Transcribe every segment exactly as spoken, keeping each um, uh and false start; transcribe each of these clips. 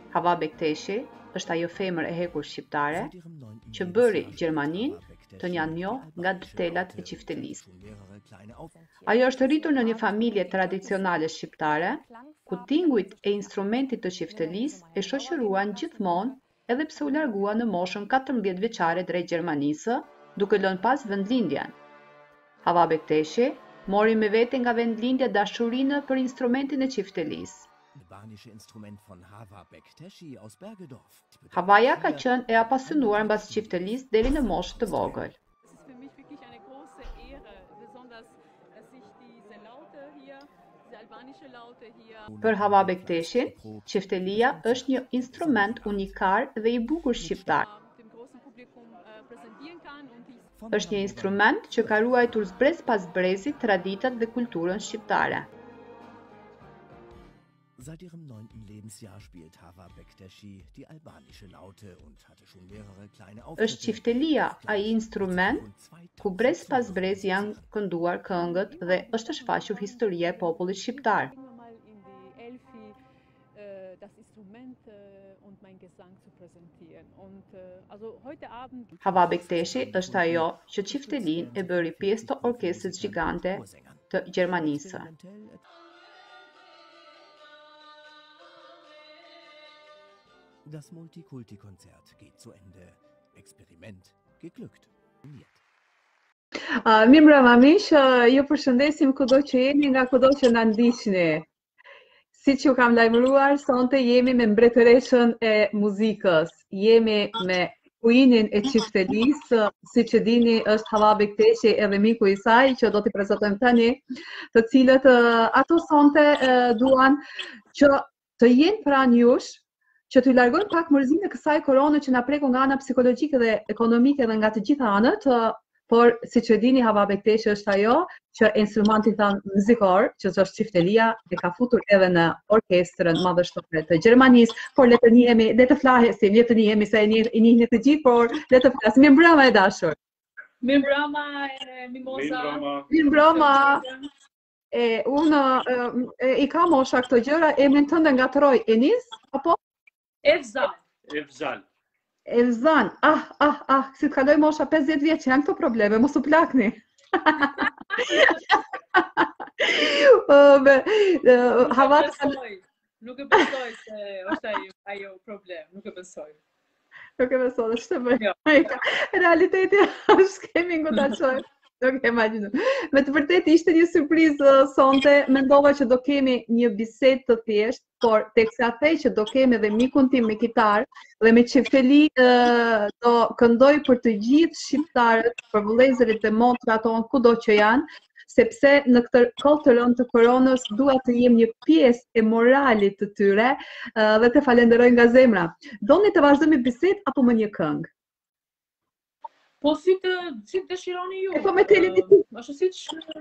Hava Bekteshi është ajo femër e hekur shqiptare që bëri Gjermaninë të një njohur nga detelat e çiftelisë. Ajo është rritur në një familje tradicionale shqiptare, ku tingujt e instrumentit të çiftelisë e shoqëruan gjithmonë edhe pse u largua në moshën katërmbëdhjetë vjeçare drejt Gjermanisë, duke lënë pas vendlindjen. Hava Bekteshi mori me vete nga vendlindja dashurinë për instrumentin e çiftelisë. Havaja ka qenë e apasionuar mbas çiftelisë deri në moshë të vogël. Për Hava Bekteshin, çiftelia është një instrument unikar dhe i bukur shqiptar. Është një instrument që ka ruajtur zbrez pas zbrezi traditat dhe kulturën shqiptare. Seit ihrem neunten Lebensjahr spielt Hava Bekteshi die albanische Laute und hatte schon mehrere kleine Auftritte. Është çiftelia ai instrument ku brez pas brez janë kënduar këngët dhe është shfaqur historia e popullit shqiptar. Hava Bekteshi është ajo që çiftelin e bëri pjesë të orkestrës gjigante të Gjermanisë. Das Multikulti-Konzert geht zu Ende. Experiment geglückt. Uh, Mirë mbrëma miq, uh, ju përshëndesim kudo që jeni, nga kudo që na ndiqni. Siç ju kam lajmëruar, sonte jemi me mbretëreshën e muzikës. Jemi me kuinin e çiftelisë, siç e dini është Hava Bekteshi edhe miku i saj që do t'i prezantojmë tani, të cilët uh, ato sonte uh, duan që të jenë pranë jush, që t'u largojnë pak mërzinë e kësaj korone që na preku nga ana psikologjike dhe ekonomike dhe nga të gjitha anët, por siç e dini Hava Bekteshi është ajo që instrumenti tanë muzikor, që është çiftelia, e ka futur edhe në orkestrën madhështore të Gjermanisë, por le të njihemi, le të flasim, le të njihemi se i njihni të gjithë, por le të flasim. Mirë mbrëma e dashur. Mirë mbrëma, Mimosa. Mirë mbrëma. E unë e, i kam mosha këto gjëra, emrin tënde ngatroj, Enis apo? Evzan. Evzan. Evzan. Ah, ah, ah, si të kaloj mosha pesëdhjetë vjeç, janë këto probleme, mos u plakni. Hava nuk e besoj se është ajo problem, nuk e besoj. Nuk e besoj, është të bëj. Realiteti është kemi ngu ta qoj. Nuk e imagjino. Me të vërtet ishte një surprizë sonte, mendova që do kemi një bisedë të thjeshtë, por teksa thej që do kemi edhe mikun tim me kitar dhe me çifteli do këndoj për të gjithë shqiptarët, për vëllezërit e motrat tonë kudo që janë, sepse në këtë kohë të rëndë të koronës dua të jem një pjesë e moralit të tyre dhe të falenderoj nga zemra. Doni të vazhdojmë bisedë apo më një këngë? Po si të, si të dëshironi ju. E po me televizit. Ashtu siç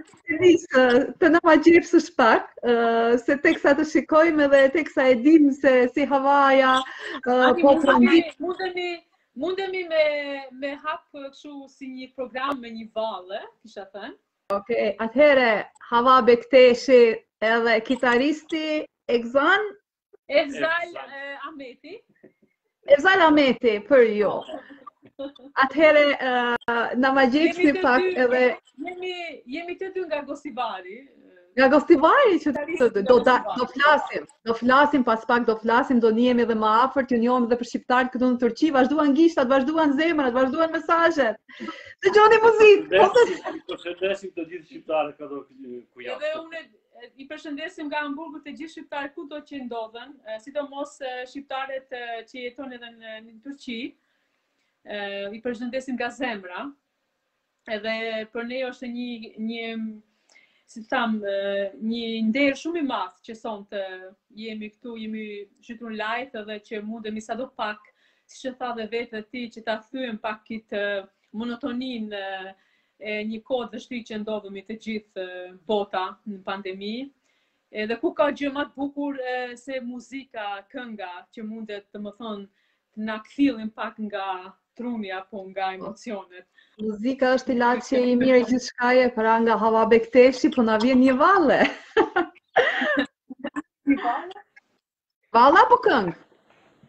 të na gjepsësh pak, se teksa të shikojmë edhe teksa e dim se si Havaja po trondit. Mundemi, mundemi me me hap kështu si një program me një valle, kisha thënë. Okej, atëherë Hava Bekteshi edhe kitaristi Evzan Evzal Ahmeti. Evzal Ahmeti për ju. Atëherë na ma gjepsni pak edhe jemi jemi të dy nga Gosivari. Nga Gosivari që të do da, do flasim, do flasim pas pak do flasim, do njihemi edhe më afër, të njohim edhe për shqiptarët këtu në Turqi, vazhduan gishtat, vazhduan zemrat, vazhduan mesazhet. Dëgjoni muzikë. Përshëndesim të gjithë shqiptarët këtu ku janë. Edhe unë i përshëndesim nga Hamburgu të gjithë shqiptarët kudo që ndodhen, sidomos shqiptarët që jetojnë edhe në Turqi. Uh, i përshëndesim nga zemra, edhe për ne është një, një si tham, uh, një nder shumë i madh që sonte jemi këtu, jemi zhytur live edhe që mundemi sado pak, siç e tha dhe vetë ti, që ta thyem pak këtë uh, monotonin uh, e një kohë vështirë që ndodhemi të gjithë uh, bota në pandemi. Edhe ku ka gjë më të bukur uh, se muzika, kënga, që mundet të më thonë të na kthillin pak nga truni apo nga emocionet. Muzika është ilaçi i mirë gjithë shkaje, pra nga Hava Bekteshi, po na vjen një valle. Një valle? Valle apo këngë?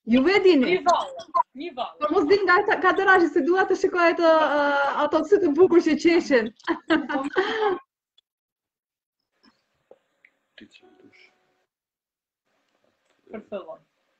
Ju e dini? Një vallë, një vallë. Por mos din nga kadrashi se dua të shikoj ato uh, ato sy të bukur që qeshin. Për fillon.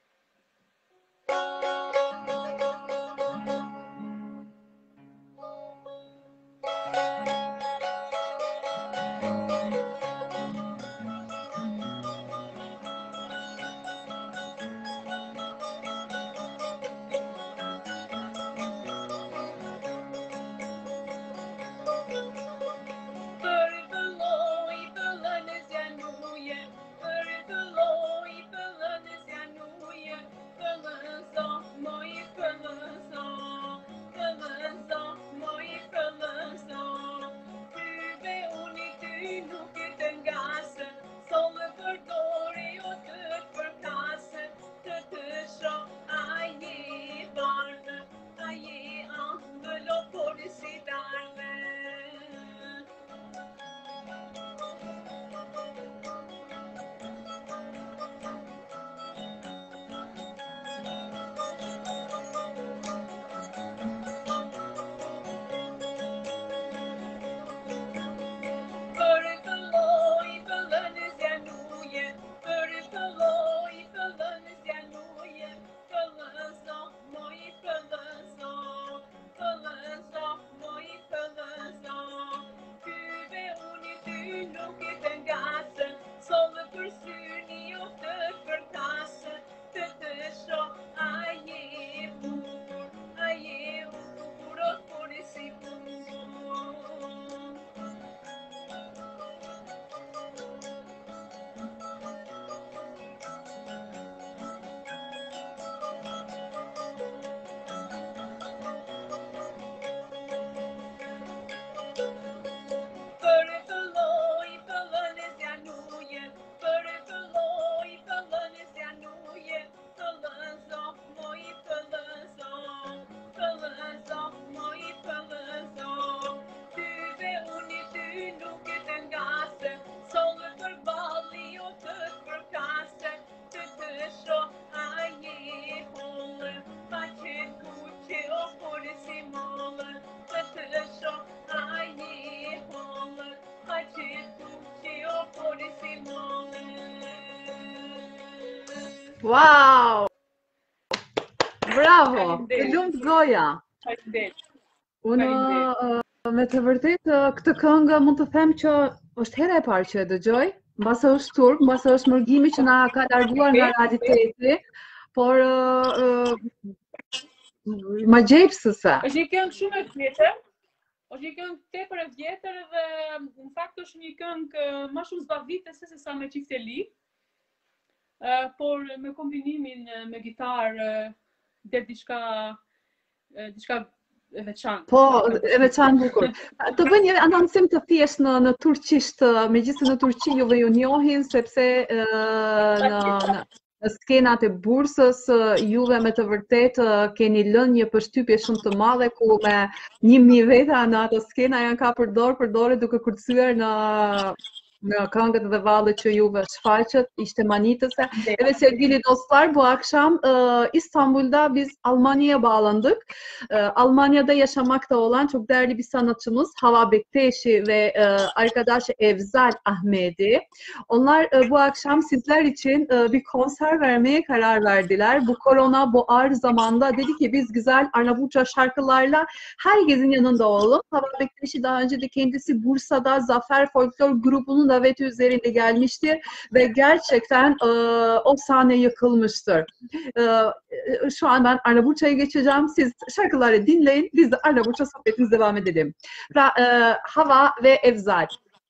Wow! Bravo! Të Faleminderit. lumt goja. Faleminderit. Unë Faleminderit. uh, me të vërtetë uh, këtë këngë mund të them që është hera e parë që e dëgjoj, mbase është turp, mbase është mërgimi që na ka larguar nga realiteti, por uh, uh, ma gjepsëse. Është një këngë shumë e vjetër. Është një këngë tepër e vjetër dhe në fakt është një këngë më shumë zbavitëse se sa me Çifteli. Uh, por me kombinimin uh, me gitarë uh, del diçka uh, diçka e veçantë. Po, e veçantë bukur. Të bëj një anoncim të thjesht në në turqisht, megjithëse në Turqi juve ju njohin sepse uh, në, në në skenat e bursës juve me të vërtetë keni lënë një përshtypje shumë të madhe ku me një mijë veta në ato skena janë ka përdor përdore duke kërcyer në në këngët dhe vallet që juve shfaqet, ishte manitëse. Evet sevgili dostlar, bu akşam e, İstanbul'da biz Almanya'ya bağlandık. E, Almanya'da yaşamakta olan çok değerli bir sanatçımız Hava Bektaşi ve e, arkadaşı Evzal Ahmedi. Onlar e, bu akşam sizler için e, bir konser vermeye karar verdiler. Bu korona, bu ağır zamanda dedi ki biz güzel Arnavutça şarkılarla herkesin yanında olalım. Hava Bektaşi daha önce de kendisi Bursa'da Zafer Folklor grubunun daveti üzerinde gelmiştir ve gerçekten e, o sahne yıkılmıştır. E, şu an ben Arnavutça'ya geçeceğim. Siz şarkıları dinleyin. Biz de Arnavutça sohbetimize devam edelim. Pra, e, Hava ve Evzal.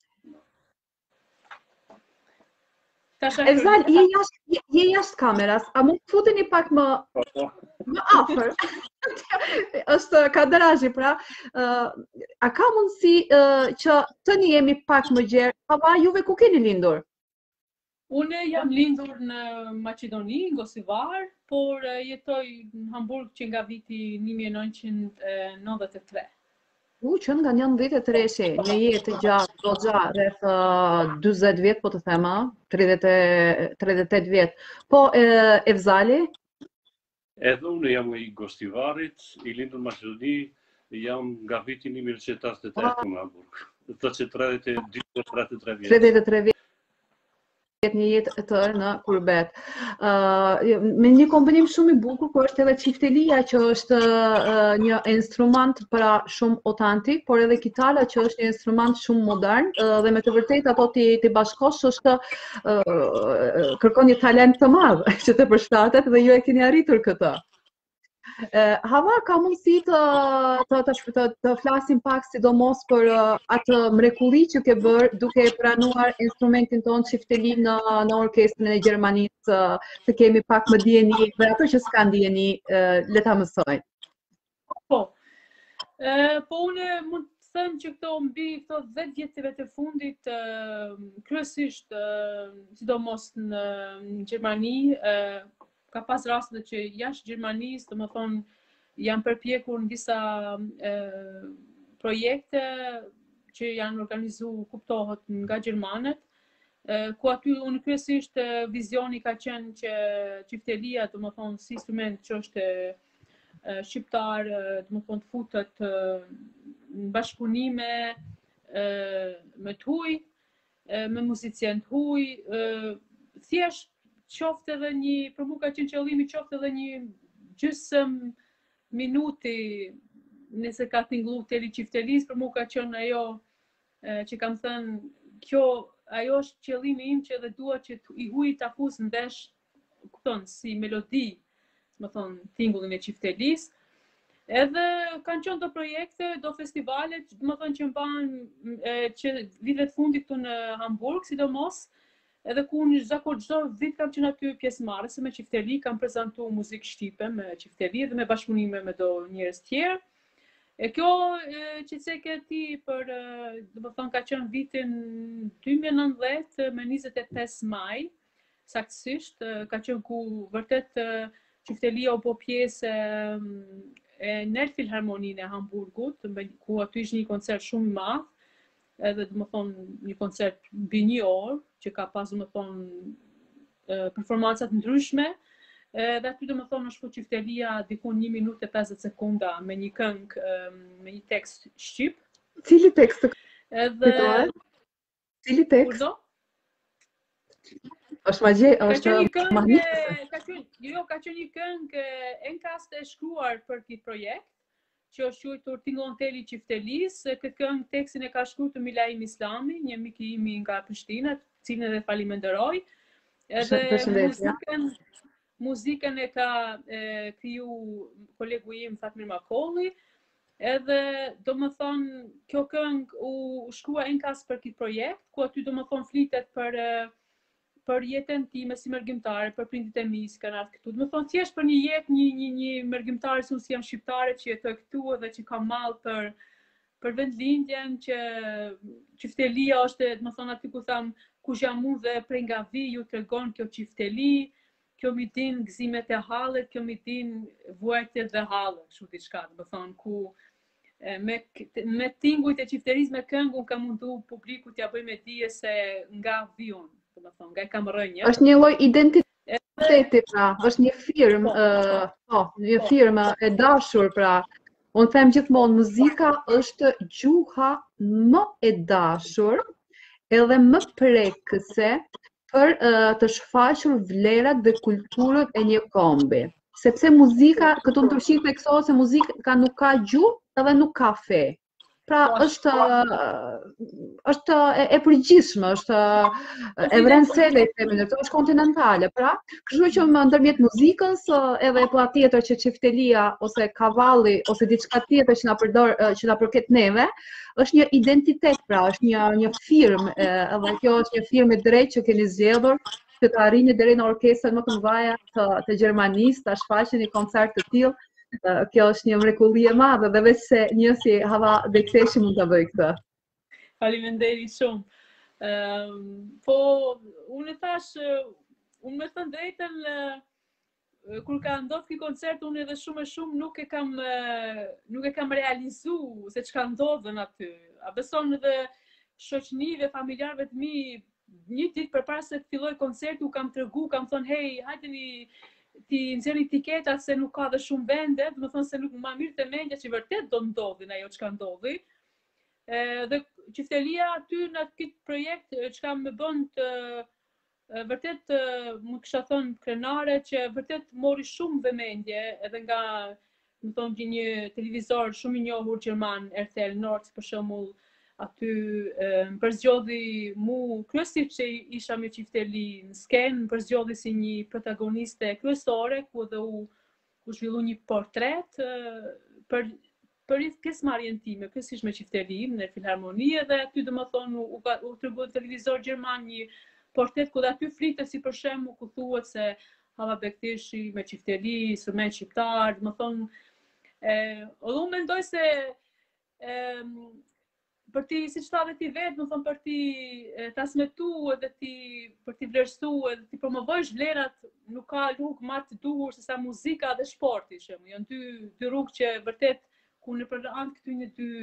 Evzal, je jashtë je jashtë kameras, a mund të futeni pak më më afër? Është kadrazhi, pra, uh, a ka mundësi uh, që të një jemi pak më gjerë? Hava, juve ku keni lindur? Unë jam lindur në Maqedoni, në Gosivar, por jetoj në Hamburg që nga viti një mijë e nëntëqind e nëntëdhjetë e tre. U, që nga njëndëdhjetë e treshi, një jetë të gjatë, goxha, rreth uh, dyzet vjet, po të thema, tridhjetë e tetë vjet. Po, e, Evzali? Edhe unë jam i Gostivarit, i lindur në Maqedoni, jam nga viti një mijë nëntëqind e tasht e tre në Hamburg. Do të thotë që tridhjetë e dy deri tridhjetë e tre vjeç. tridhjetë e tre vjetë një jetë të tërë në Kurbet. Uh, me një kombinim shumë i bukur, ku është edhe çiftelia që është uh, një instrument pra shumë autentik, por edhe kitara që është një instrument shumë modern, uh, dhe me të vërtetë ato ti, ti bashkosh është uh, kërkon një talent të madh që të përshtatet dhe ju e keni arritur këtë. Uh, Hava, ka mundësi të, të, të, të, të flasim pak sidomos për uh, atë mrekulli që ke bërë duke pranuar instrumentin tonë çifteli në, në orkestrën e Gjermanisë, uh, të kemi pak më dijeni dhe ato që s'kan dijeni, uh, le ta mësojnë. Po, uh, po unë mund të them që këto mbi këto dhjetë vjetëve të fundit, uh, kryesisht uh, sidomos në, në Gjermani, uh, ka pas raste që jashtë Gjermanisë, do të thonë, janë përpjekur në disa e, projekte që janë organizuar, kuptohet, nga gjermanët, e, ku aty unë kryesisht vizioni ka qenë që çiftelia, do të thonë, si instrument që është e, shqiptar, do të thonë, futet e, në bashkëpunime e, me të huaj, e, me muzician të huaj, e, thjesht qoftë edhe një, për mu ka qenë qëllimi, qoftë edhe një gjysëm minuti, nëse ka tingullu teli çiftelis, për mu ka qenë ajo e, që kam thënë, kjo, ajo është qëllimi im që edhe dua që i huaj ta fus ndesh, kupton, si melodi, më thonë, tingullin e çiftelis. Edhe kanë qenë do projekte, do festivale, më thonë që mban që vitet fundit këtu në Hamburg, sidomos, edhe ku unë zakon çdo vit kam qenë aty pjesëmarrëse me çifteli, kam prezantuar muzikë shqipe me çifteli dhe me bashkëpunime me do njerëz tjerë. E kjo që cekë e ti për, do të thonë, ka qenë vitin dy mijë e nëntëdhjetë me njëzet e pesë maj, saktësisht, ka qenë ku vërtet çiftelia u bë pjesë e Nel Filharmoninë e Hamburgut, ku aty ishte një koncert shumë i madh, edhe do të thonë një koncert mbi një orë, që ka pas do të thonë performancat ndryshme, dhe aty do të thonë është çiftelia diku një minutë e pesëdhjetë sekunda me një këngë, me një tekst shqip. Cili tekst? Edhe Cili tekst? Kurdo? Është magje, është magje. Ka qenë, jo, ka qenë një këngë enkast e shkruar për këtë projekt, që është quajtur Tingullon teli çiftelis. Këtë këngë tekstin e ka shkruar Milaim Islami, një mik i im nga Prishtina, cilën edhe faleminderoj. Edhe muzikën, muzikën e ka e, kriju kolegu im Fatmir Makolli. Edhe do më thonë, kjo këngë u shkrua enkas për këtë projekt, ku aty do më thonë flitet për për jetën time si mërgjimtare, për prindit e mi që kanë ardhur këtu. Do të thonë thjesht për një jetë, një një një mërgjimtare si unë si jam shqiptare që jetoj këtu dhe që kam mall për për vendlindjen, që çiftelia është, do të thonë aty ku tham, kush jam unë dhe prej nga vi ju tregon kjo çifteli, kjo mi din gëzimet e hallet, kjo mi din vuajtjet dhe hallet, kështu diçka, do të thonë ku me me tingujt e çifterisë me këngë unë kam mundu publikut t'ia bëj me dije se nga vi unë. Do të thonë, nga kam rënjë. Është një lloj identiteti, pra, është një firmë, uh, po, një firmë e dashur, pra. Unë them gjithmonë, muzika është gjuha më e dashur edhe më prekëse për uh, të shfaqur vlerat dhe kulturën e një kombi. Sepse muzika, këtu në Turqi theksohet se muzika nuk ka gjuhë edhe nuk ka fe. Pra është është e, e përgjithshme, është e vrensele, është kontinentale, pra, kështu që më ndërmjet muzikës edhe po tjetër që çiftelia ose kavalli ose diçka tjetër që na përdor që na përket neve, është një identitet, pra, është një një firmë, edhe kjo është një firmë e drejtë që keni zgjedhur që të arrini deri në orkestrën më të mëdha të, të Gjermanisë, ta shfaqeni koncert të tillë. Kjo është një mrekulli e madhe dhe veç se një si Hava Bekteshi mund të bëj këtë. Faleminderit shumë. Um, po, unë thash, unë me thënë drejtën, kur ka ndodhur ky koncert, unë edhe shumë e shumë nuk e kam nuk e kam realizu se çka ndodhen aty. A beson edhe shoqnive, familjarëve të mi, një ditë përpara se të filloj koncerti u kam tregu, kam thonë, hey, hajdeni ti nxjerrin etiketat se nuk ka dhe shumë vende, do të thonë se nuk ma mirë të mendja që vërtet do ndodhin ajo çka ndodhi. Dhe qytetia aty në këtë projekt çka më bën të vërtet më kisha thënë krenare që vërtet mori shumë vëmendje edhe nga më thonë një televizor shumë i njohur gjerman, R T L Nord për shembull, aty më përzgjodhi mu kryesisht që isha me Çifteli në skenë, më përzgjodhi si një protagoniste kryesore, ku edhe u, u zhvillu një portret për për pjesëmarrjen time, kryesisht me Çifteli në Filharmoni, dhe aty domethënë u, u, u tregu televizor gjerman një portret ku dhe aty flitet si për shembull ku thuhet se Hava Bekteshi me Çifteli, instrument shqiptar, domethënë edhe unë mendoj se e, për ti, si që thave ti vetë, më thonë për ti transmetu edhe ti, për ti vlerësu edhe ti promovojsh vlerat, nuk ka rrugë më të duhur se sa muzika dhe sporti, që janë dy, dy rrugë që vërtet, ku në për anë këty një dy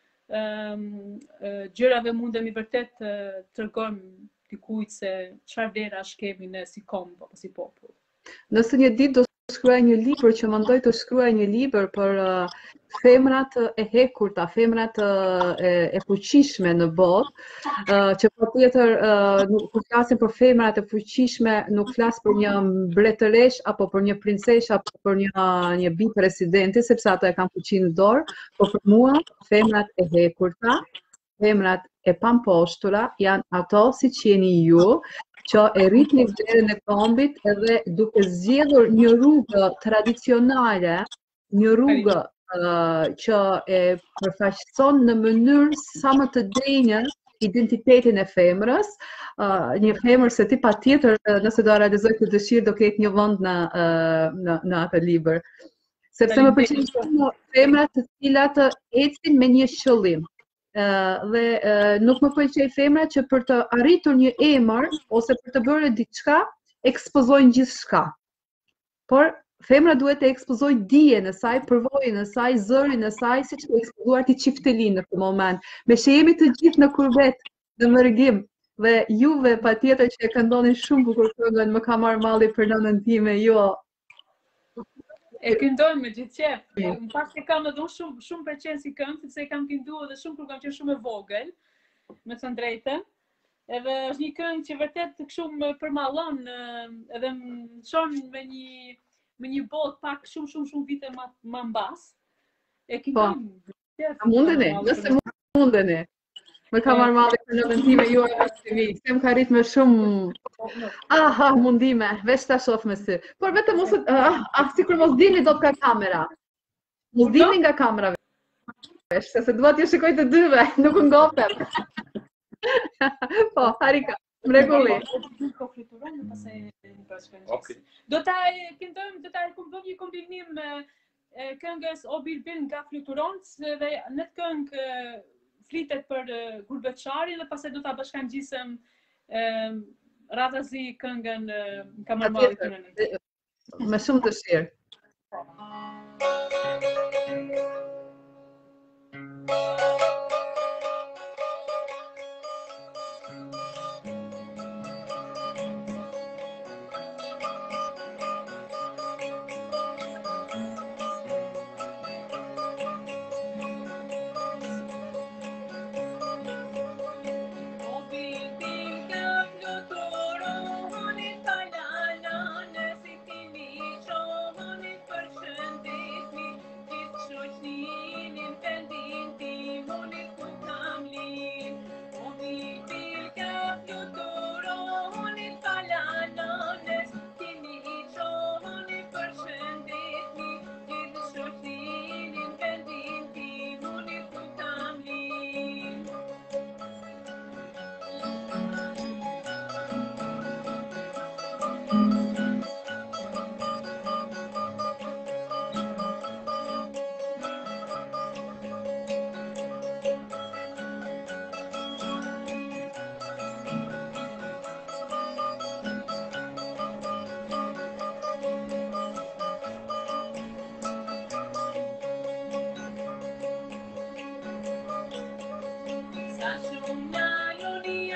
um, gjërave mundemi vërtet uh, të tregojmë dikujt se çfarë vlerash kemi ne si kombë apo si popull. Nëse një ditë do shkruaj një libër, që mendoj të shkruaj një libër për uh, femrat e hekurta, femrat uh, e, e fuqishme në botë, uh, që patjetër uh, nuk flasim për femrat e fuqishme, nuk flas për një mbretëresh apo për një princesh apo për një një bi presidenti, sepse ato e kanë fuqinë në dorë, por për mua femrat e hekurta, femrat e pamposhtura janë ato siç jeni ju, që e rritni vlerën e kombit edhe duke zgjedhur një rrugë tradicionale, një rrugë uh, që e përfaqëson në mënyrë sa më të denjë identitetin e femrës, uh, një femër se ti patjetër nëse do realizoj këtë dëshirë do ketë një vend në uh, në, në atë libër. Sepse më pëlqen shumë femrat të cilat ecin me një qëllim. Uh, dhe uh, nuk më pëlqej femra që për të arritur një emër ose për të bërë diçka ekspozojnë gjithçka. Por femra duhet të ekspozojë dijen e saj, përvojën e saj, zërin e saj, siç ka ekspozuar ti Çifteli në këtë moment. Me që jemi të gjithë në kurbet, në mërgim, dhe juve patjetër që e këndoni shumë bukur këngën Më ka marrë malli për nënën time, jo. E këndojmë me gjithë qef. Në pas e kam edhe shumë shumë përqenë si këngë, sepse e kam kënduar edhe shumë kur kam qenë shumë e vogël, me thënë drejtën. Edhe është një këngë që vërtet shumë më përmallon edhe më çon me një me një botë pak shumë shumë shumë vite më më mbas. E këndojmë. A mundeni? Nëse mundeni. Më ka marrë malli për nënën time, ju e vështimi. Se më ka rrit me shumë aha, mundime, veç ta shoh me sy. Por vetëm mos ah, ah sikur mos dilni dot ka kamera. Mos dilni nga kamera veç, se dua t'ju shikoj të dyve, nuk u ngopem. Po, Harika, mrekulli. Okej. Do ta këndojmë, do ta bëjmë një kombinim me këngës O Bilbil nga Fluturonc dhe në të këngë flitet për uh, Gurbeçarin dhe pastaj do ta bashkangjisem uh, radhazi këngën uh, Ka marrë malli për nënën. Me shumë dëshirë.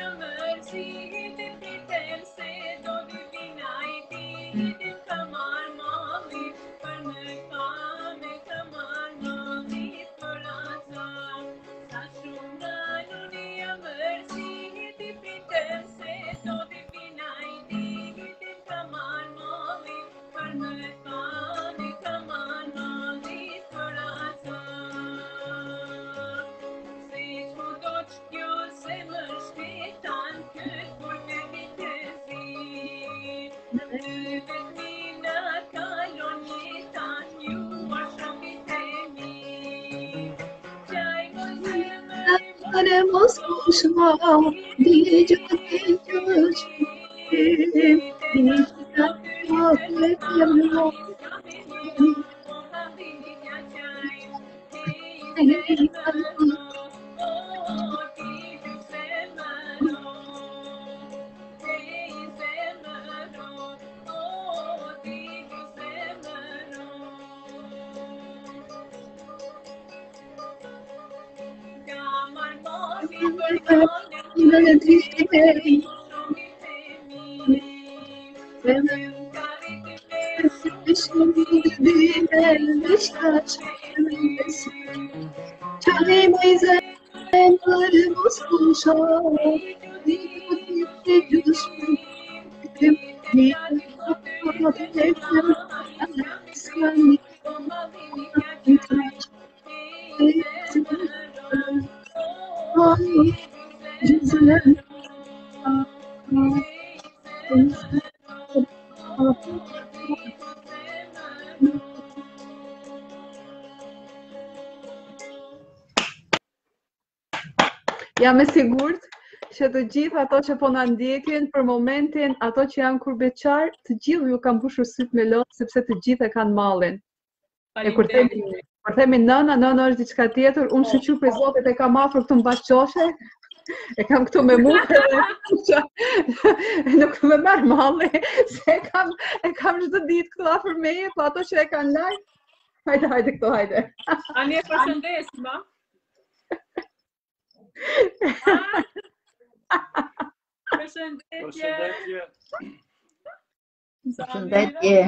Come on. Haremos kuşma diye cöke cöşüm Dişten mahvetim Jam e sigurt që të gjithë ato që po na ndjekin për momentin, ato që janë kurbeqar, të gjithë ju kanë mbushur syt me lodh sepse të gjithë e kanë mallin. E kur themi, kur themi nëna, nëna është diçka tjetër, unë shoqur për Zotit e kam afër këtu mbas qoshe, e kam këtu me mua, nuk më merr malli, se e kam e kam çdo ditë këtu afër meje, po ato që e kanë larg, hajde hajde këtu hajde. Ani e përshëndes, ma. Përshëndetje. Përshëndetje.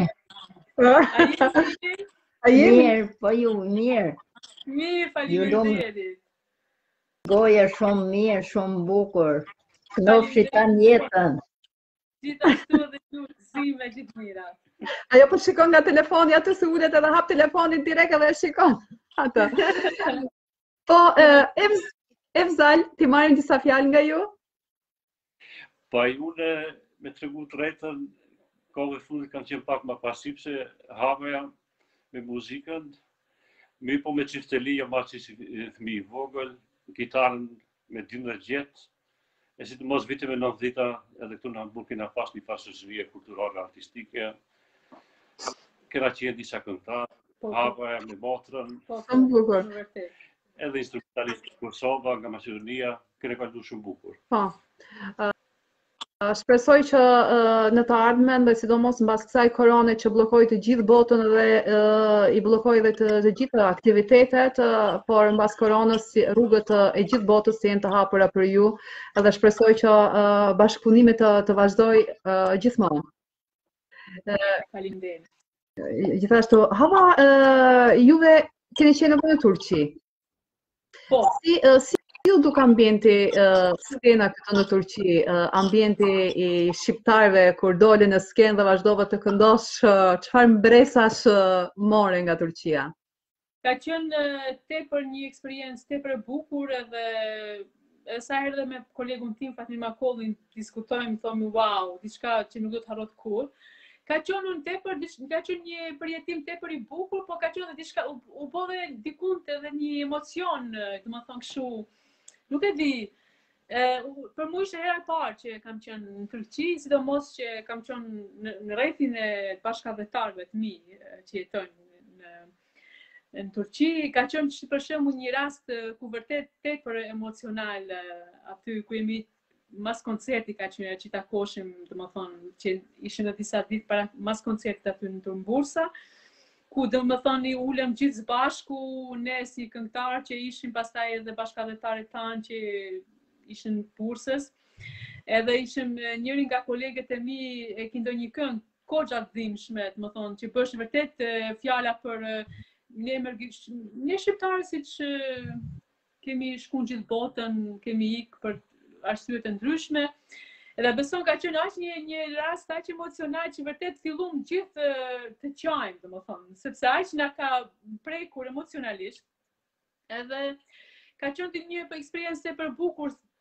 A jeni? Mirë, po ju mirë. Mirë, faleminderit. Goja shumë mirë, shumë bukur. Knofshi tanë jetën. Gjithashtu edhe ju zi me gjithë mirat. Ajo po shikon nga telefoni, atë se ulet edhe hap telefonin direkt edhe e shikon. Atë. Po, Evz, Evzal, ti marrim disa fjalë nga ju? Pa unë me tregu të rejtën, kohë e fundit kanë qenë pak më pasipse, havaja me muzikën, mi po me qifteli jam marrë që fëmi i vogël, gitarën me dymbëdhjetë gjetë, e si të mos vite me nëntëdhjetë edhe këtu në Hamburg kena pas një farë shërzvije kulturale artistike, kena qenë disa këngëtarë, havaja me motrën, Shumë bukur. edhe instrumentalistë Kosova nga Maqedonia, kene kalu shumë bukur. Po. Shpresoj që në të ardhmen dhe sidomos mbas kësaj korone që bllokoi të gjithë botën dhe i bllokoi edhe të, të gjitha aktivitetet, por mbas koronës rrugët e gjithë botës janë të hapura për ju dhe shpresoj që bashkëpunimi të, të vazhdoj gjithmonë. Faleminderit. Gjithashtu, Hava, juve keni qenë në Turqi. Po. Si, si ju duk ambienti uh, skena këtu në Turqi, uh, ambienti i shqiptarëve kur dole në skenë dhe vazhdove të këndosh, uh, çfarë mbresash uh, more nga Turqia? Ka qenë uh, tepër një eksperiencë tepër e bukur edhe e sa herë dhe me kolegun tim Fatmir Makollin diskutojmë, thomi wow, diçka që nuk do të harrohet kurrë. Ka qenë unë tepër, ka qenë një përjetim tepër i bukur, po ka qenë diçka u, u bë dhe dikund edhe një emocion, domethënë kështu. Nuk e di, e, për mua ishte hera e parë që kam qenë në Turqi, sidomos që kam qenë në, në rrethin e bashkëdhetarëve të mi që jetojnë në, në Turqi. Ka qenë për shembull një rast ku vërtet tepër emocional aty ku jemi mas koncerti ka qenë që takoshim, domethënë që ishin edhe disa ditë para mas koncertit aty në Turmbursa, ku domethënë i ulëm gjithë së bashku, ne si këngëtarë që ishim, pastaj edhe bashkëdhetarët tanë që ishin Bursës. Edhe ishim njëri nga kolegët e mi e ki ndonjë këngë goxha të dhimbshme, domethënë që bësh vërtet fjala për ne ne shqiptarë siç kemi shkuar gjithë botën, kemi ikë për arsye të ndryshme. Edhe beson ka qenë aq një një rast aq emocional që vërtet fillum gjithë të qajmë, domethënë, sepse aq na ka prekur emocionalisht. Edhe ka qenë një eksperiencë tepër bukur,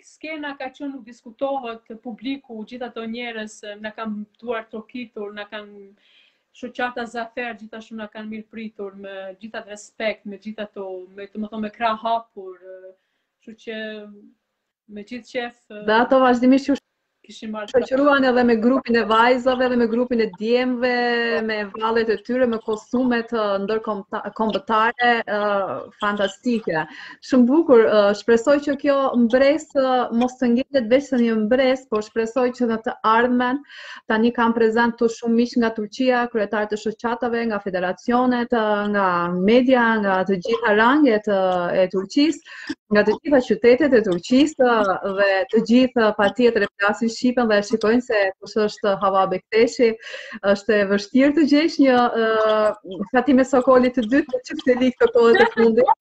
skena ka qenë nuk diskutohet, publiku, gjithë ato njerëz na kanë duar trokitur, na kanë shoqata Zafer gjithashtu na kanë mirë pritur me gjithë atë respekt, me gjithë ato, me domethënë me krah hapur, kështu që me gjithë qef. Dhe ato vazhdimisht kishim marrë shoqëruan edhe me grupin e vajzave dhe me grupin e djemve, me vallet e tyre, me kostumet ndërkombëtare fantastike. Shumë bukur, shpresoj që kjo mbresë mos të ngjelet veç në një mbresë, por shpresoj që në të ardhmen tani kanë prezant të shumë miq nga Turqia, kryetarë të shoqatave, nga federacionet, nga media, nga të gjitha ranget e Turqisë, nga të gjitha qytetet e Turqisë dhe të gjithë patjetër e flasin shqipen dhe shikojnë se kush është Hava Bekteshi. Është e vështirë të gjesh një uh, Fatime Sokoli të dytë në çifteli këtë kohët e fundit.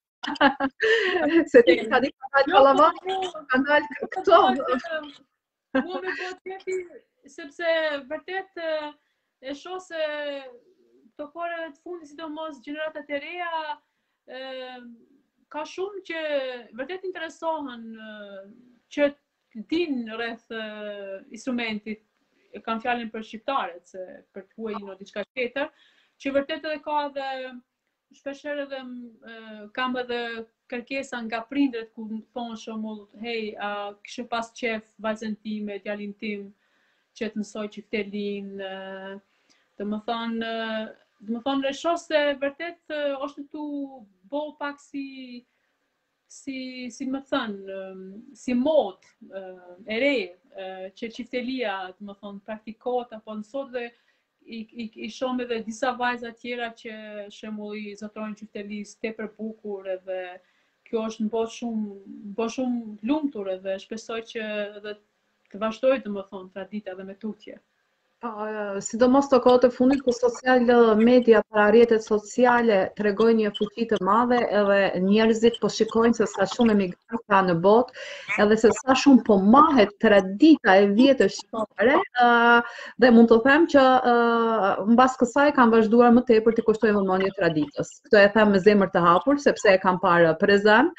Se ti ka di ka dalë Kallavan, ka dalë këto. Mua me po tjepi, sepse vërtet e shoh se këto kohë të fundit, sidomos gjeneratat e reja, ka shumë që vërtet interesohen që din rreth instrumentit, e kam fjalën për shqiptarët, se për të huaj në diçka tjetër, që vërtet edhe ka edhe shpeshherë edhe kam edhe kërkesa nga prindërit ku më thonë shembull, hey, a kishe pas qef vajzën time, djalin tim që të mësoj çiftelin, domethënë, domethënë e shoh se vërtet është tu bo pak si si si më thënë, si mod e re që çiftelia, domethënë praktikohet apo nësot dhe i, i, i shohim edhe disa vajza tjera që shembull i zotrojnë çiftelisë tepër bukur, edhe kjo është në botë shumë, bo shumë lumtur, edhe shpresoj që edhe të vazhdojë domethënë tradita edhe me tutje. Sidomos të kohët e fundit ku social media para rrjetet sociale tregojnë një fuqi të madhe, edhe njerëzit po shikojnë se sa shumë emigrantë ka në botë, edhe se sa shumë po mahet tradita e vjetër shqiptare, dhe mund të them që mbas kësaj kanë vazhduar më tepër të kushtojnë vëmendje traditës. Këtë e them me zemër të hapur, sepse e kam parë prezant.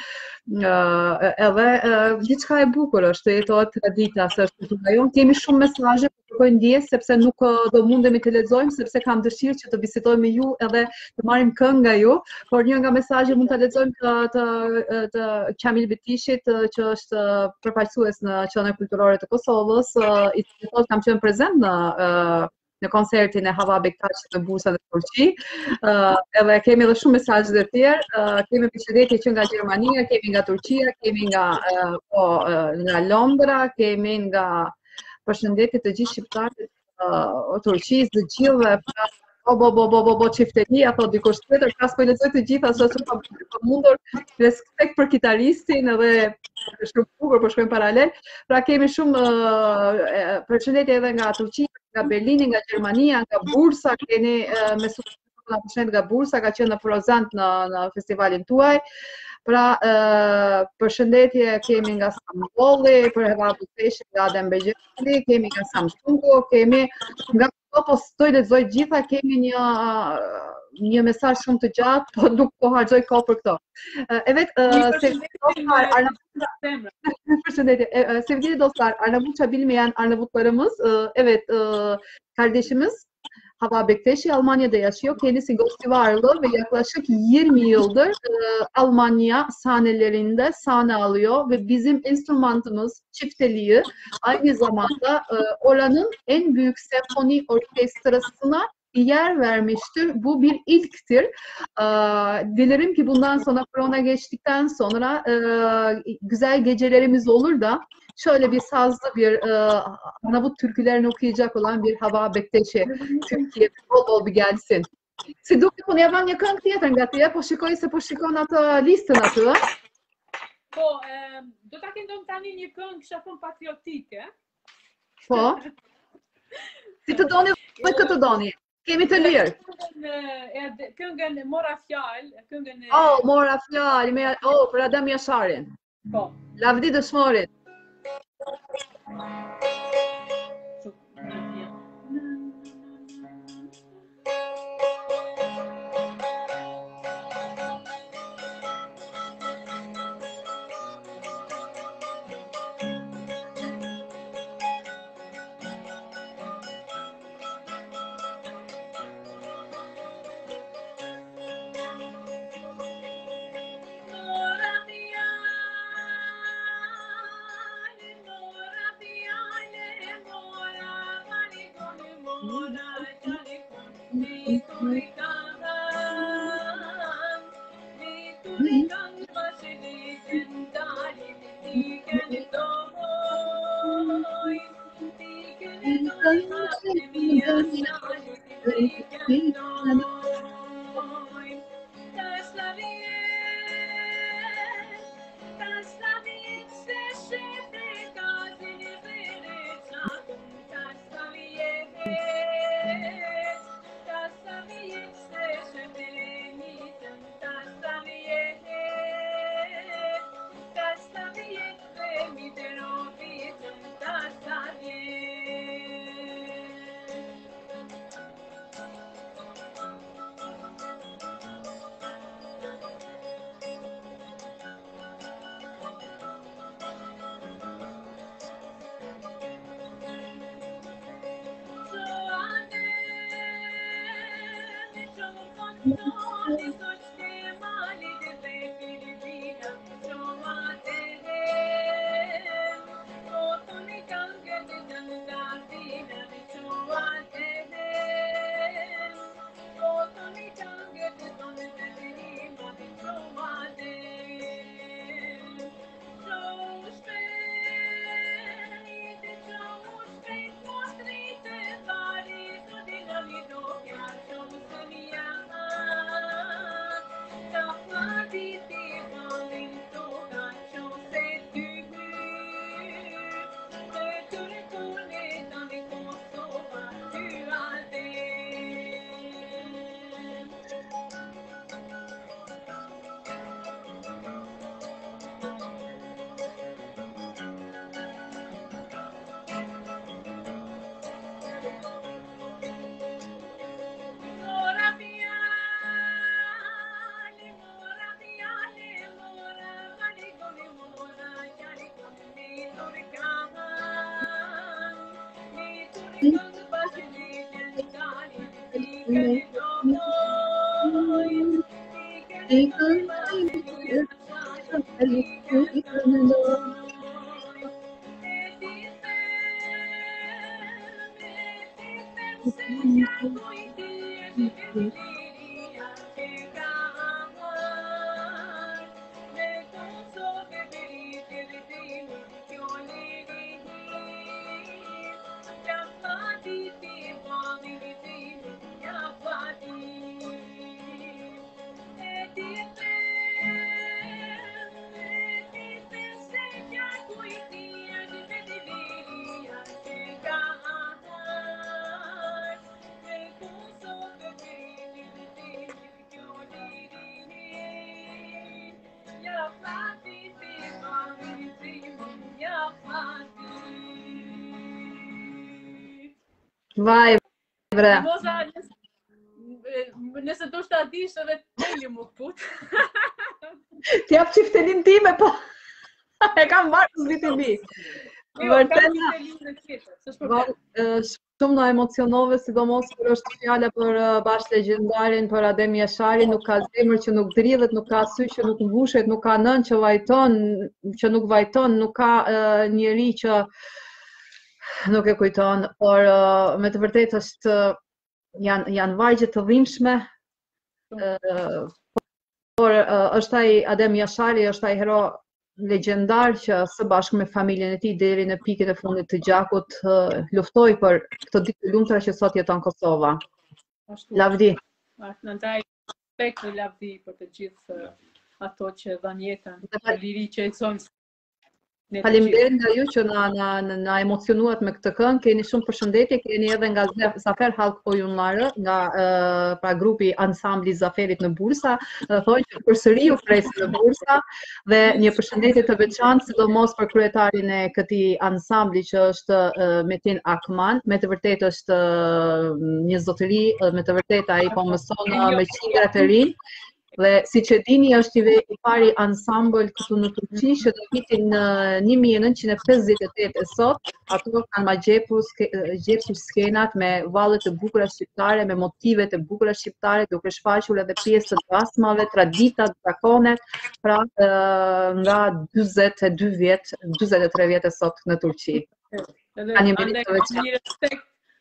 Edhe diçka e bukur është të jetohet tradita, se është kultura jonë. Kemi shumë mesazhe që kërkojnë ndjes, sepse nuk do mundemi të lexojmë, sepse kam dëshirë që të bisedojmë me ju edhe të marrim këngë nga ju, por një nga mesazhet mund ta lexojmë të, të, të Kamil Betishit, që është përfaqësues në Qendrën Kulturore të Kosovës, i thotë kam qenë prezant në në koncertin e Hava Bektashit në Bursa në Turqi. Uh, edhe kemi edhe shumë mesazhe të tjerë, uh, kemi përshëndetje që nga Gjermania, kemi nga Turqia, kemi nga uh, po, uh, nga Londra, kemi nga përshëndetje të gjithë shqiptarët uh, Turqisë, të gjithëve, bo bo bo bo bo bo çiftelia, thot dikush tjetër, kas po lexoj të gjitha, sa që po mundur, respekt për kitaristin, edhe shumë bukur, po shkojmë paralel. Pra kemi shumë uh, përshëndetje edhe nga Turqia, nga Berlini, nga Gjermania, nga Bursa, keni uh, me përshëndetje nga Bursa, ka qenë në Prozant në, në festivalin tuaj. Pra, uh, përshëndetje kemi nga Stambolli, për Hava Bekteshi nga Azerbajdani, kemi nga Samsungu, kemi nga po stoj lexoj gjitha, kemi një një mesazh shumë të gjatë, po nuk po harxoj kohë për këto. E vetë se Përshëndetje. Sevgili dostlar, Arnavut Çabilmeyen Arnavutlarımız, evet, kardeşimiz Hava Bekteshi Almanya'da yaşıyor. Kendisi Gostivarlı ve yaklaşık yirmi yıldır e, Almanya sahnelerinde sahne alıyor ve bizim enstrümanımız çifteliği aynı zamanda e, oranın en büyük senfoni orkestrasına yer vermiştir. Bu bir ilktir. E, dilerim ki bundan sonra korona geçtikten sonra e, güzel gecelerimiz olur da şöyle bir sazlı bir e, Arnavut türkülerini okuyacak olan bir Hava Bekteshi Türkiye bol bol bir gelsin. Si duket unë jam një këngë tjetër nga ty, po shikoj se po shikon atë listën aty. Po, e, do ta këndojmë tani një këngë, kisha thënë patriotike. Po. Si të doni, dhe këtë doni. Kemi të lirë. Këngën, këngën Mora Fjalë, këngën e... Oh, Mora Fjalë, me, oh, për Adam Jasharin. Po. Lavdi Dëshmorit. Vai, bre. Moza, nëse do shta dish edhe teli më put. Ti jap çiftelin time, po. E kam marrë vitin bi. Vërtet, shumë na emocionove, sidomos kur është fjala për bash legjendarin, për Adem Jasharin, nuk ka zemër që nuk dridhet, nuk ka sy që nuk mbushet, nuk ka nën që vajton, që nuk vajton, nuk ka uh, njeri që nuk e kujton, por uh, me të vërtetë është janë janë vargje të dhimbshme. Uh, por uh, është ai Adem Jashari, është ai hero legjendar që së bashku me familjen e tij deri në pikën e fundit të gjakut uh, luftoi për këtë ditë të lumtura që sot jeton Kosova. Lavdi. Në ndaj respekt dhe lavdi për të gjithë ato që dhanë jetën, për liri që ecojnë. Faleminderit nga ju që na na na emocionuat me këtë këngë. Keni shumë përshëndetje, keni edhe nga Zafer Halk Oyunları, nga uh, pra grupi ansambli Zaferit në Bursa, uh, thonë që përsëri u presin në Bursa dhe një përshëndetje të veçantë sidomos për kryetarin e këtij ansambli që është uh, Metin Akman. Me të vërtetë është uh, një zotëri, uh, me të vërtetë ai po mëson uh, me qindra të rinj. Dhe si që dini është i, i pari ansambël këtu në Turqi që do vitin në një mijë e nëntëqind e pesëdhjetë e tetë e sot, ato kanë ma gjepur ske, skenat me vallet e bukura shqiptare, me motivet e bukura shqiptare, duke shfaqur edhe pjesë të dasmave, traditat, zakonet, pra uh, nga dyzet e dy vjet, dyzet e tre vjet e sot në Turqi. Edhe një respekt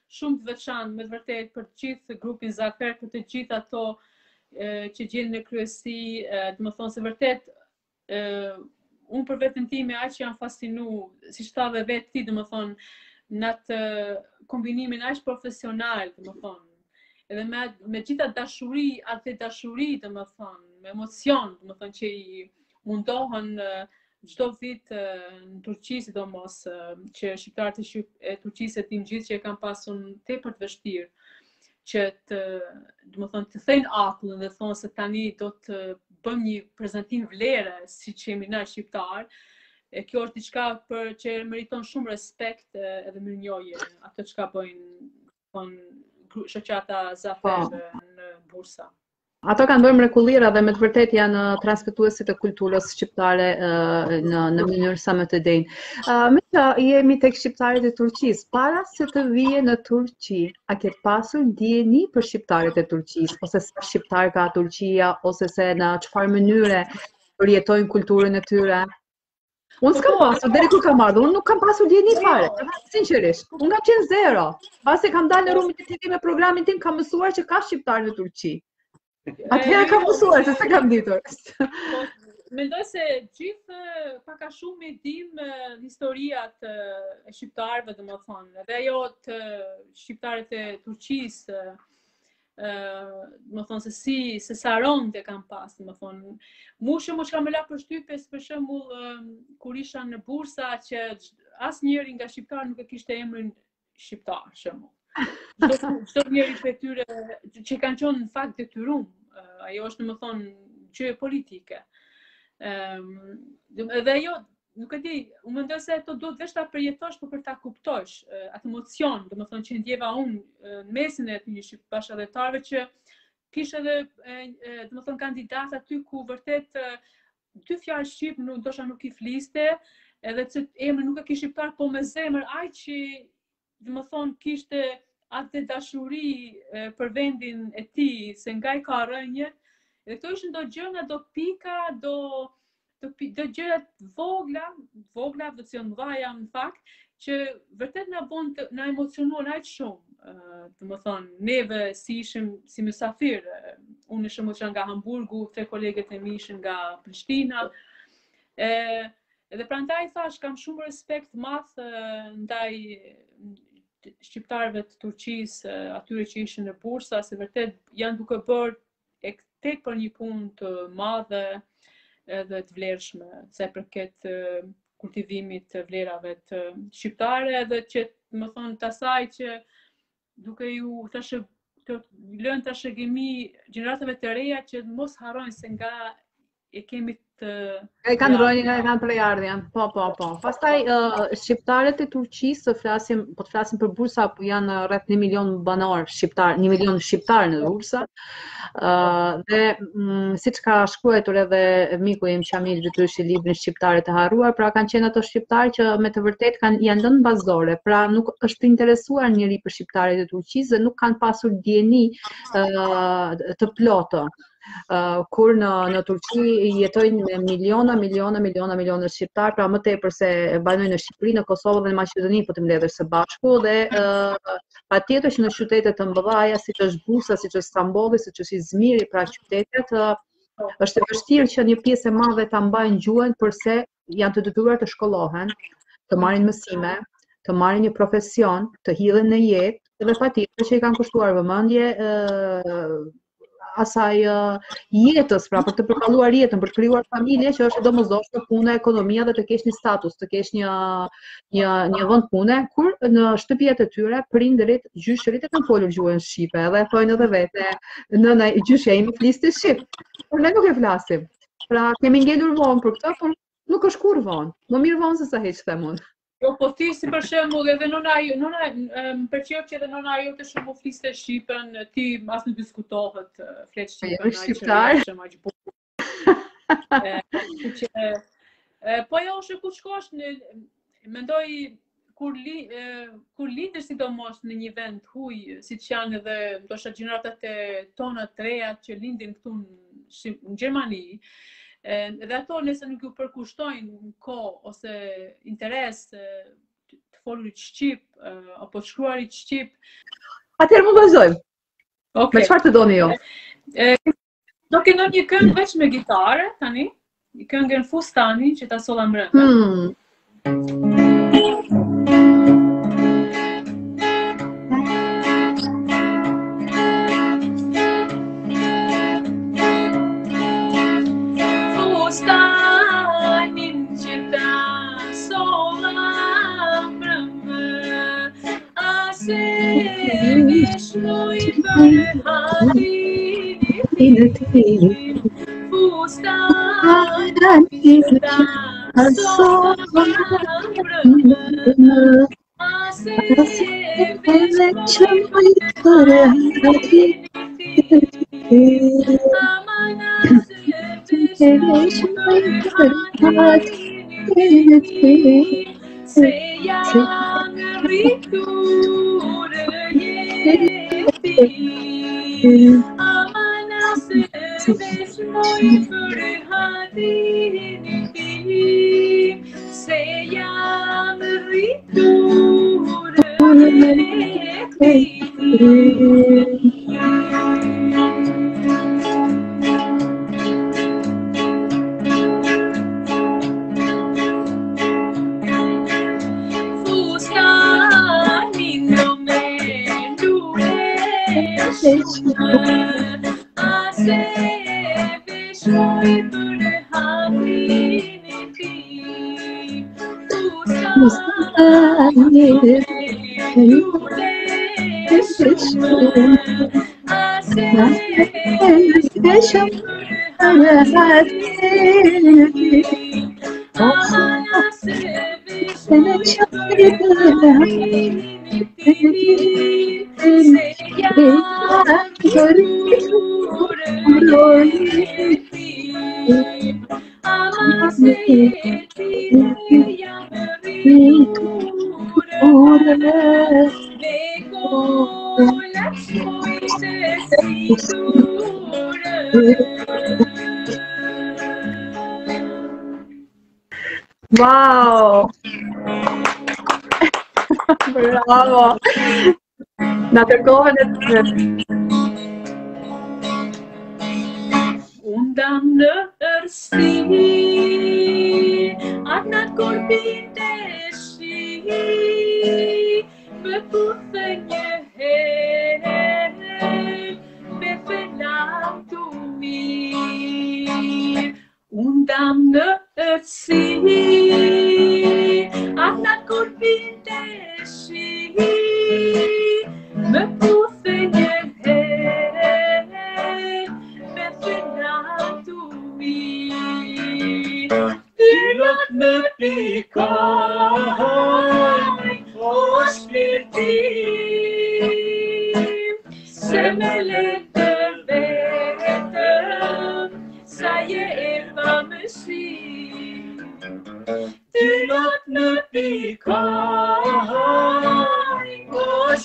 shumë të veçantë me të vërtetë për të gjithë grupin Zafer, për të gjithë ato që gjenë në kryesi, do të thonë se vërtet unë për veten time aq që jam fascinu, siç thave vetë ti, do të thonë në atë kombinimin aq profesional, do të thonë, edhe me me gjitha dashuri, atë dashuri, do të thonë, me emocion, do të thonë që i mundohen çdo vit në Turqi, sidomos që shqiptarët e Turqisë e tim gjithë që e kanë pasur tepër të vështirë që të, do të thonë, të thënë akullin dhe thonë se tani do të bëjmë një prezantim vlere siç jemi na shqiptar. E kjo është diçka për që meriton shumë respekt edhe mirënjohje ato çka bëjnë thonë shoqata Zafer në bursa. Ato kanë bërë mrekullira dhe me të vërtet janë transmetuesit e kulturës shqiptare në në mënyrë sa më të denjë. Me që jemi tek shqiptarët e Turqisë, para se të vije në Turqi, a ke pasur ndjeni për shqiptarët e Turqisë, ose sa shqiptar ka Turqia, ose se në çfarë mënyre përjetojnë kulturën e tyre? Unë s'kam pasur, deri kur kam ardhur, unë nuk kam pasur ndjeni fare, sinqerisht. Unë kam qenë zero. Pasi kam dalë në rrugën e T V me programin tim, kam mësuar që ka shqiptarë në Turqi. Atëherë kam mësuar, se se kam ditur. Mendoj se gjithë pak a shumë i dim historiat e shqiptarëve, domethënë, edhe ajo të shqiptarët e Turqisë, domethënë se si se sa ronde kanë pas, domethënë. Mu shumë që kam la përshtypje, për shembull, kur isha në bursa që asnjëri nga shqiptarë nuk e kishte emrin shqiptar, shembull. Çdo njeri prej tyre që kanë qenë në fakt detyrum, ajo është domethënë gjë politike. Ëm edhe ajo, nuk e di, unë mendoj se ato duhet vetë ta përjetosh për për ta kuptosh atë emocion, domethënë që ndjeva unë në mesin e atyre bashkëdhetarëve që kishte edhe domethënë kandidat aty ku vërtet dy fjalë shqip ndoshta nuk i fliste, edhe që emri nuk e kishte shqiptar, po me zemër aq që dhe më thonë kishte atë dashuri për vendin e tij, se nga i ka rënjët, dhe këto ishin do gjëra, do pika, do, do, do gjëra vogla, vogla, do të thonë mëdha në fakt, që vërtet na bën të na emocionuan aq shumë. Do të thonë, neve si ishim si mysafir, unë ishim nga Hamburgu, tre kolegët e mi ishin nga Prishtina. E, edhe prandaj thash kam shumë respekt madh ndaj shqiptarëve të Turqisë, atyre që ishin në bursa, se vërtet janë duke bërë tek për një punë të madhe edhe të vlerëshme, sa i përket kultivimit të vlerave të shqiptare, edhe që më thonë të asaj që duke ju të lënë të shëgimi gjeneratave të reja që mos harrojnë se nga e kemi të... E kanë rënë, e kanë prejardhjen, po, po, po. Pastaj, shqiptarët e Turqisë, flasim, po të flasim për bursa, po janë rreth një milion banor shqiptar, një milion shqiptar në bursa, dhe siç ka shkruar edhe miku im Qamil Gjytyshi librin Shqiptarët e harruar, pra kanë qenë ato shqiptarë që me të vërtetë kanë janë lënë bazore, pra nuk është interesuar njëri për shqiptarët e Turqisë dhe nuk kanë pasur dieni të plotë. Uh, kur në, në Turqi jetojnë me miliona, miliona, miliona, miliona shqiptar, pra më tepër se banojnë në Shqipëri, në Kosovë dhe në Maqedoni, po të mbledhësh së bashku, dhe uh, patjetër që në qytete të mëdha, siç është Bursa, siç është Stambolli, siç është Izmiri, pra qytetet, uh, është e vështirë që një pjesë e madhe ta mbajnë gjuhën, përse janë të detyruar të shkollohen, të marrin mësime, të marrin një profesion, të hidhen në jetë, dhe patjetër që i kanë kushtuar vëmendje uh, asaj uh, jetës, pra për të përballuar jetën, për të krijuar familje që është domosdoshme puna, ekonomia dhe të kesh një status, të kesh një një një vend pune, kur në shtëpiat e tyre prindërit, gjyshërit e kanë folur gjuhën shqipe, dhe thonë edhe vete, nëna gjyshja ime fliste shqip. Por ne nuk e flasim. Pra kemi ngelur vonë për këtë, por nuk është kur vonë. Më mirë vonë se sa hiç them unë. Jo, po ti si për shembull edhe nëna ju, nëna më pëlqeu që edhe nëna ju të shumë fliste shqipen, ti as nuk diskutohet flet shqipen, shqiptar. Po jo, është ku shkosh në mendoj kur li kur lindesh sidomos në një vend huj, siç janë edhe ndoshta gjeneratat e tona të reja që lindin këtu në Gjermani. Dhe ato nëse nuk ju përkushtojnë kohë ose interes të të folurit shqip, uh, apo të shkruarit shqip. Atëherë mund vazhdojmë. Okay. Me çfarë të doni ju? E, do keno një këngë veç me gitare tani, një këngën Fustani që ta solla mbrëmje. Hmm. Fustanin që ta solla mbrëmje, ase veshmoj për hatin e tim. Fustanin që ta solla mbrëmje, ase veshmoj për hatin e tim. Amana se veshmoj për hatin e tim. Se janë rritur jeti, amana se veshmoj për hatin e tim. Se janë rritur jeti. Ase veshmoj për hatin e tim. Fustanin ase veshmoj për hatin e tim. Amana se veshmoj për hatin e tim. Se janë rritur jeti, ama se jeti janë rritur, me kolla shkoj se sigur. Wow! Bravo! Na kërkohen e të Undam në ërsi, atë në korpin të shi, më puthë një herë, me felam të mirë. Undam në ërsi, atë në korpin të shi, më puthë një herë, me felam të mirë. Tylot më pikaj, o shpirtim, se me letë vetëm, sa je e pamëshim. Tylot më pikaj, o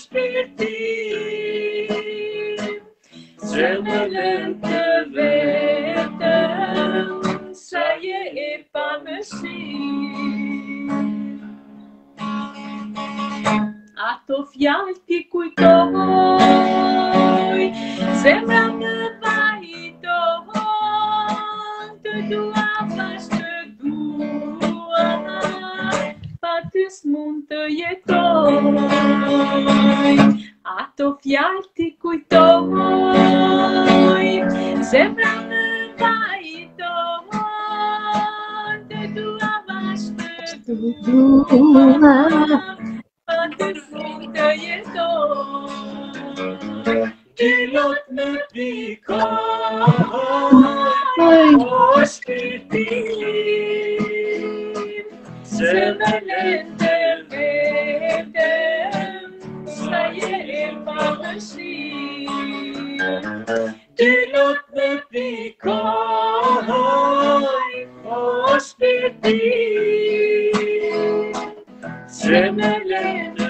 shpirtim, se me letë vetëm, sa je e pamëshim. Ato fjalë ti kujtoj, zemra më vajton, të dua bash të dua, pa ty s'mund të jetoj. Ato fjalë ti kujtoj, zemra më vajton, të dua bash të dua, pa ty s'mund të jetoj. Tylot më pikaj, o shpirtim, se me letë vetëm, sa je e pamëshim. Tylot më pikaj, o shpirtim, se me letë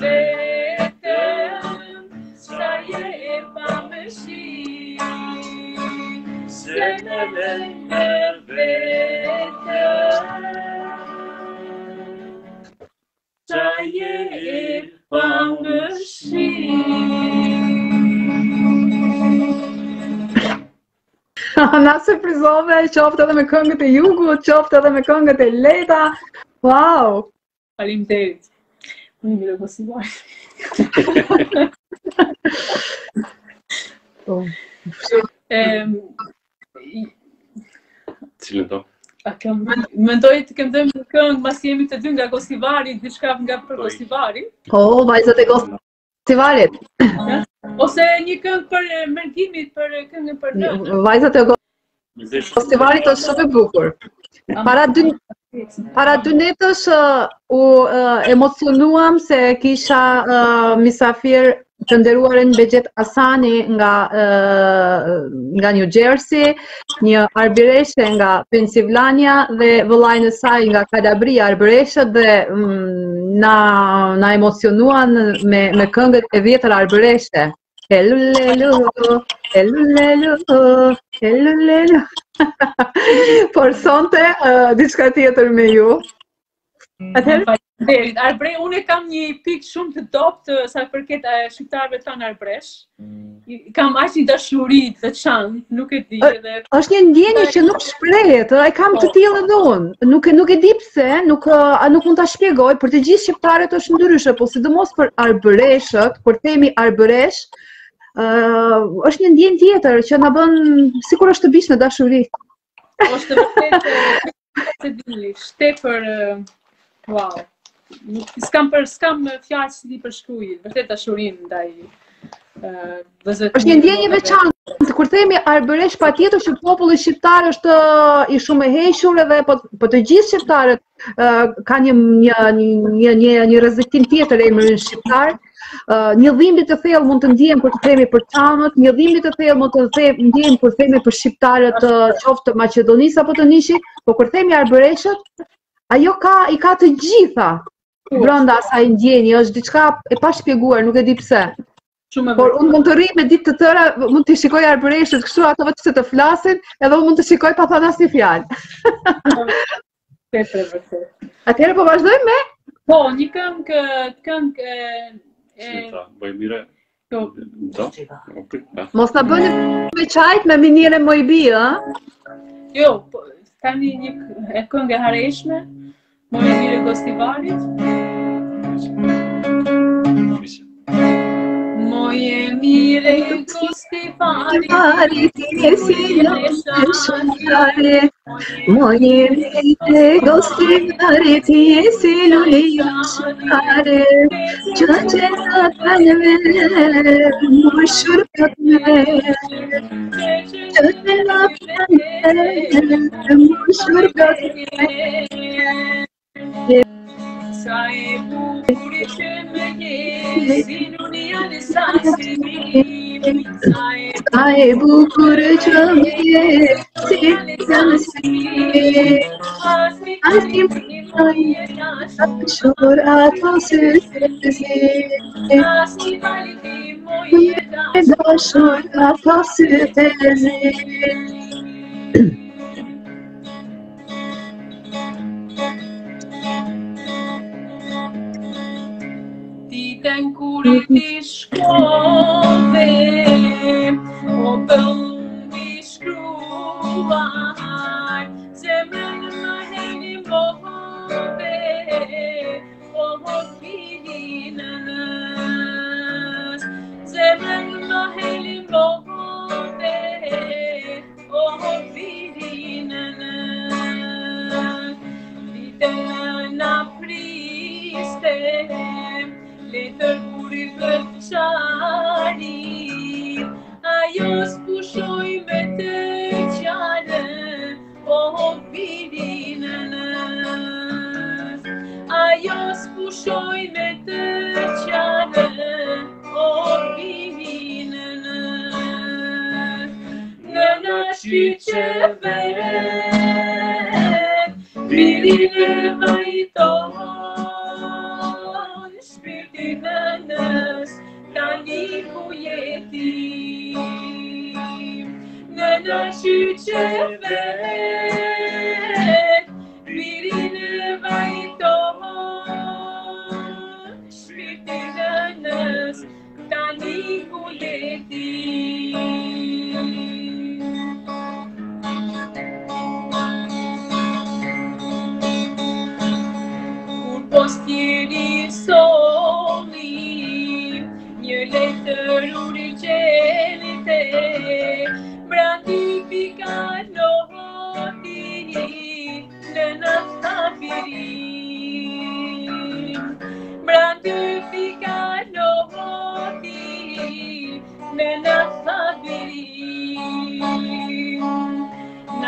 vetëm, sa je e pamëshim. Se me letë vetëm, sa je e pangëshim. Na surprizove, qoftë edhe me këngët e Jugut, qoftë edhe me këngët e lehta. Wow! Faleminderit. Unë mirë gosivar. Ehm Cilën do? A kam mendoj të kem dhënë një këngë mas jemi të dy nga Gosivari, diçka nga për Gosivari. Po, vajzat e Gosivarit. Ose një këngë për Mergimit, për këngën për nënën. Vajzat e Gosivarit është shumë e bukur. Para dy Para dy netësh uh, u uh, emocionuam se kisha uh, misafir të nderuarin Begjet Asani nga uh, nga New Jersey, një arbëreshe nga Pennsylvania dhe vëllain e saj nga Kalabria, arbëreshët dhe mm, na na emocionuan me me këngët e vjetër arbëreshe. Elulelu, elulelu, elulelu. Por sonte uh, diçka tjetër me ju. Atëherë, faleminderit. Arbre, unë kam një pikë shumë të dobët sa përket shqiptarëve tanë arbresh. Kam aq një dashuri të veçantë, nuk e di edhe. Është një ndjenjë që nuk shprehet, e kam të tillë edhe unë. Nuk nuk e di pse, nuk nuk mund ta shpjegoj, për të gjithë shqiptarët është ndryshe, po sidomos për arbëreshët, kur themi arbëresh, Uh, është një ndjenjë tjetër që na bën sikur është të bish në dashuri. Është vërtet se di, shtepër wow. Nuk s'kam për s'kam fjalë si di për shkruajin, vërtet dashurinë ndaj ë vëzhgimit. Është një ndjenjë e veçantë. Kur themi arbëresh, patjetër që populli shqiptar është i shumë e hequr edhe po, po të gjithë shqiptarët uh, kanë një një një një një rrezikim tjetër emrin shqiptar. Uh, një dhimbje të thellë mund të ndjem kur të themi për çanët, një dhimbje të thellë mund të them ndjem kur themi për shqiptarët uh, qoftë të Maqedonisë apo të Nishit, por kur themi arbëreshët, ajo ka i ka të gjitha brenda asaj ndjenje, është diçka e pashpjeguar, nuk e di pse. Shumë Por unë mund të rri me ditë të tëra, mund të shikoj arbëreshët kështu ato vetë se të flasin, edhe unë mund të shikoj pa thënë asnjë fjalë. Vërtet, vërtet. Atëherë po vazhdojmë me? Po, një këngë, këngë Si ta, bëj mire? Do. Mos na bëni me çajt me minire Mojbi, ë? Jo, po, tani një e këngë e hareshme, Mojbire Gosivarit. Moje mire Gosivarit, Share, moje mire Gosivarit, jesiluli share, çaçe satme, muşur katme, çaçe satme, muşur katme. Sa e bukur që më je, si nunia në sanësim. Sa e bukur që më je, si sanësim. Asnjë më shor ato sytesi. Asnjë valiti moje dashur ato sytesi. Ditën kur ti shkove, o bëndi shkruar, zemrën më heni move, o më filinës. Zemrën më heni move, o më filinës. Ditën na priste, letër kur i vëqari, ajo s'pushoj me të qane, o birinënës. Ajo s'pushoj me të qane, o birinënës. Nëna shqyqe veret, birinë vajton, nënës, tani ku jetim. Nëna shqyqe vet, birinë vajton,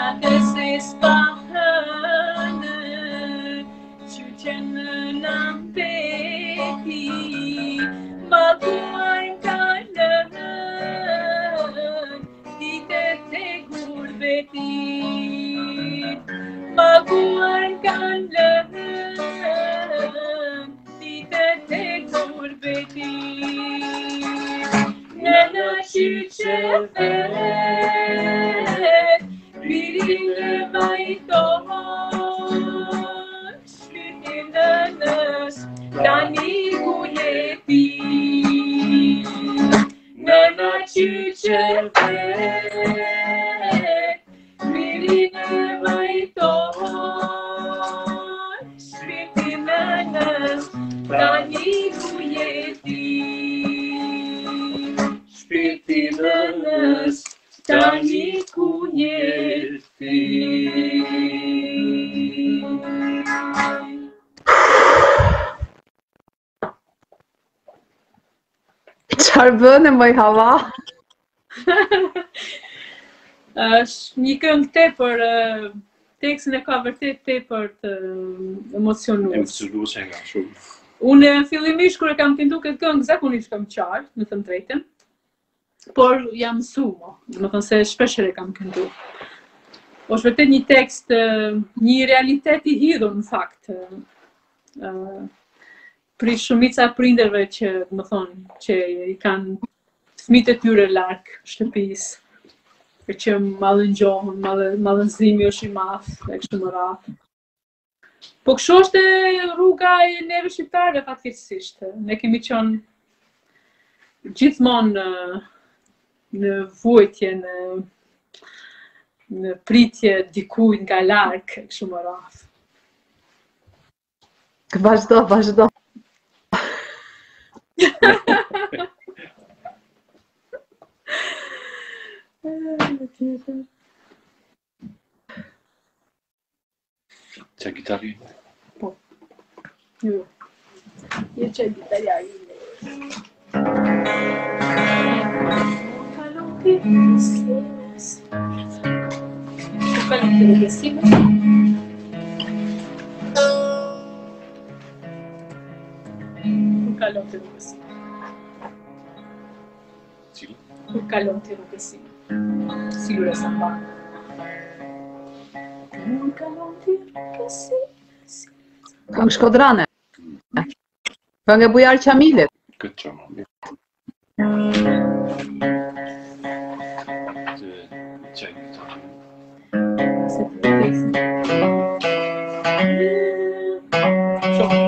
Dacă se spahănă ciucen n-am peti, mă guai calăn, dite te gurbeti. Mă guai calăn, dite te gurbeti. Nana ciuceve, birine mai toți, birine-năs, dani guleti. Nana ciuceve, birine mai toți, birine-năs, dani guleti. Spirtină-năs, dani guleti. Çfarë bëne moj Hava? Është një këngë tepër, tekstin e ka vërtet tepër të emocionues. Emocionuese nga shumë. Unë fillimisht kur e kam këndu këtë këngë, zakonisht kam qartë, me thënë drejtën, por jam mësuar, do të thënë se shpesher e kam këndu. Është vërtet një tekst, një realitet i hidhur në fakt, për shumica prindërve që, do të thonë, që i kanë fëmijët e tyre larg shtëpisë, për që mallëngjohen, mallëzimi është i madh e kështu me radhë. Po kështu është rruga e neve shqiptarëve fatkeqësisht. Ne kemi qenë gjithmonë në vujtje, në në pritje dikujt nga larg e kështu me radhë. Vazhdo, vazhdo. C'è chitarrina? Po. Jo. Io c'è chitarrina. Calante rugăsime. Cu calante rugăsime. Sì. Cu calante rugăsime. Sigură să-mi bag. Cu calante rugăsime. Këngë shkodrane. Këngë e Bujar Qamilit. Këtë qama. C'è chitarrina. Se të vëteksin. Shumë.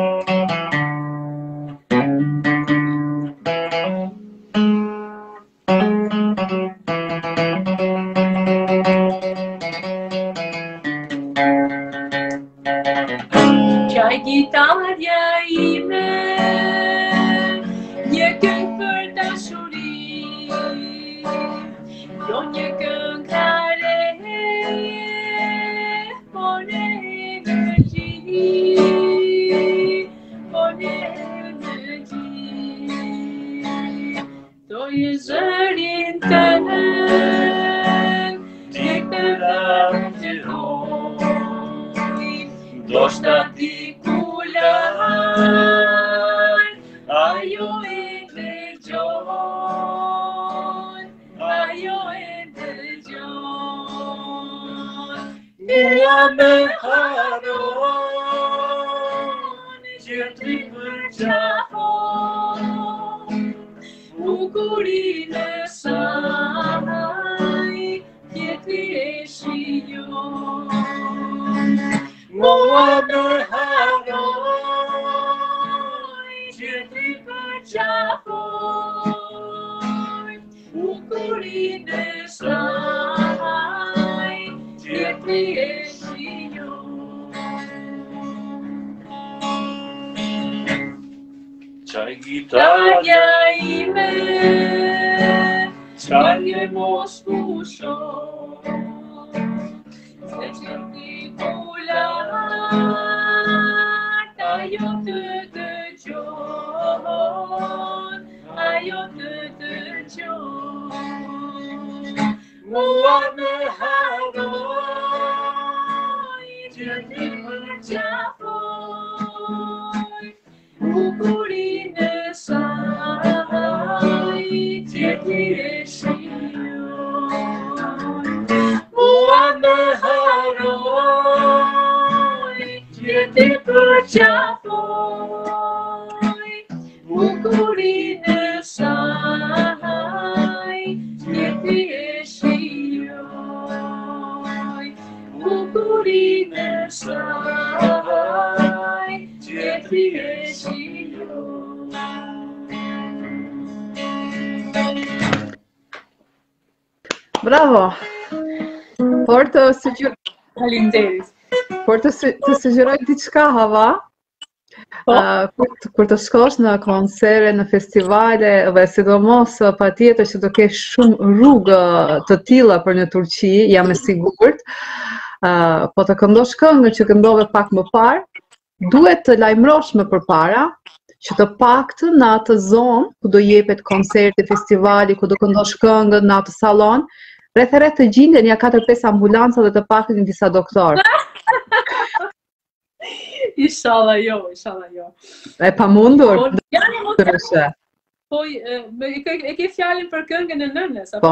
Qaj gitarja ime, një këngë për dashuri, jo një këngë hare, por energji, por energji. Doje zërin të nën, që të rafteroj, do shta ti kulan, ajo e dëgjon, ajo e dëgjon. Mua me haron, që ti përqafon, bukurinë e saj, tjetri e shijon. Mua me haroj, që ti përqafoj, bukurinë e saj, tjetri e shijon. Qaj gitarja ime, qarje mos pushon, se që ti kulat, ajo të dëgjon, ajo të dëgjon. Mua me haroj, përqafoj bukurinë e saj, tjetri e shijoj, mua më haroj, tjetri përqafoj bukurinë e saj, tjetri e shijoj, bukurinë e saj, tjetri e shijoj. Bravo! Por të sugjeroj, Faleminderit. por të su- të sugjeroj diçka, Hava. Po. Uh, kur, të- kur të shkosh në konsere, në festivale dhe sidomos uh, patjetër që do kesh shumë rrugë të tilla për në Turqi, jam e sigurt. Uh, po të këndosh këngën që këndove pak më parë, duhet të lajmërosh më përpara që të paktën në atë zonë ku do jepet koncerti, festivali, ku do këndosh këngën në atë sallon, rreth e rreth të gjenden ja katër pesë ambulanca dhe të paktën disa doktorë. Inshallah jo, inshallah jo. E pamundur. Po, janë mos Ndryshe. po e e ke e ke fjalën për këngën e nënës apo? Po.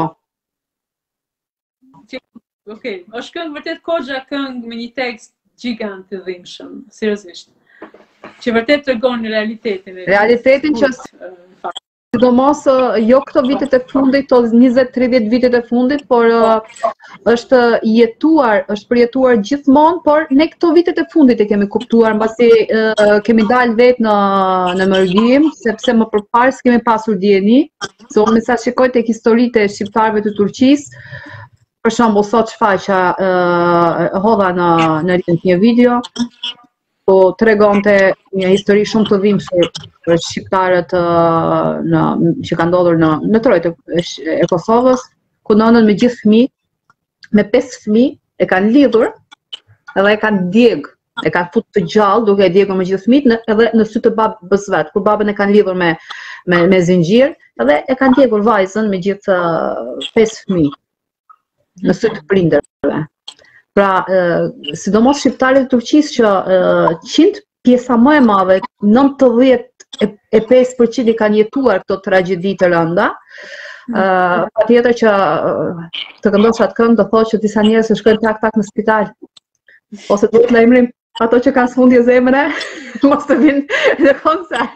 Okej, është këngë vërtet kogja këngë me një tekst gjigant të dhimbshëm, seriozisht. Që vërtet tregon realitetin. e- Realitetin që në fakt. sidomos uh, jo këto vitet e fundit, to njëzet tridhjetë vitet e fundit, por uh, është jetuar, është përjetuar gjithmonë, por ne këto vitet e fundit e kemi kuptuar, mbasi uh, kemi dalë vetë në në mërgim, sepse më përpara s'kemi pasur dieni, se unë me sa shikoj tek historitë e shqiptarëve të Turqisë, për shembull sot shfaqa uh, hodha në në rrjet një video, po tregonte një histori shumë të dhimbshme për shqiptarët uh, në, që ka ndodhur në në trojtë e, e Kosovës, ku nënën me gjithë fëmijë, me pesë fëmijë e kanë lidhur edhe e kanë djeg, e kanë futur të gjallë duke e djegur me gjithë fëmijët në, edhe në sy të babës vet, kur babën e kanë lidhur me me, me zinxhir, edhe e kanë djegur vajzën me gjithë uh, pesë fëmijë në sy të prindërve. Pra, uh, sidomos shqiptarët e Turqisë që uh, qind pjesa më e madhe, nëntëdhjetë e pesë përqind i kanë jetuar këto tragjedi të rënda. Uh, Patjetër që uh, të këndosh atë këngë do thotë që disa njerëz që shkojnë tak tak në spital. Ose duhet lajmërim ato që kanë smundje zemre, mos të vinë në koncert.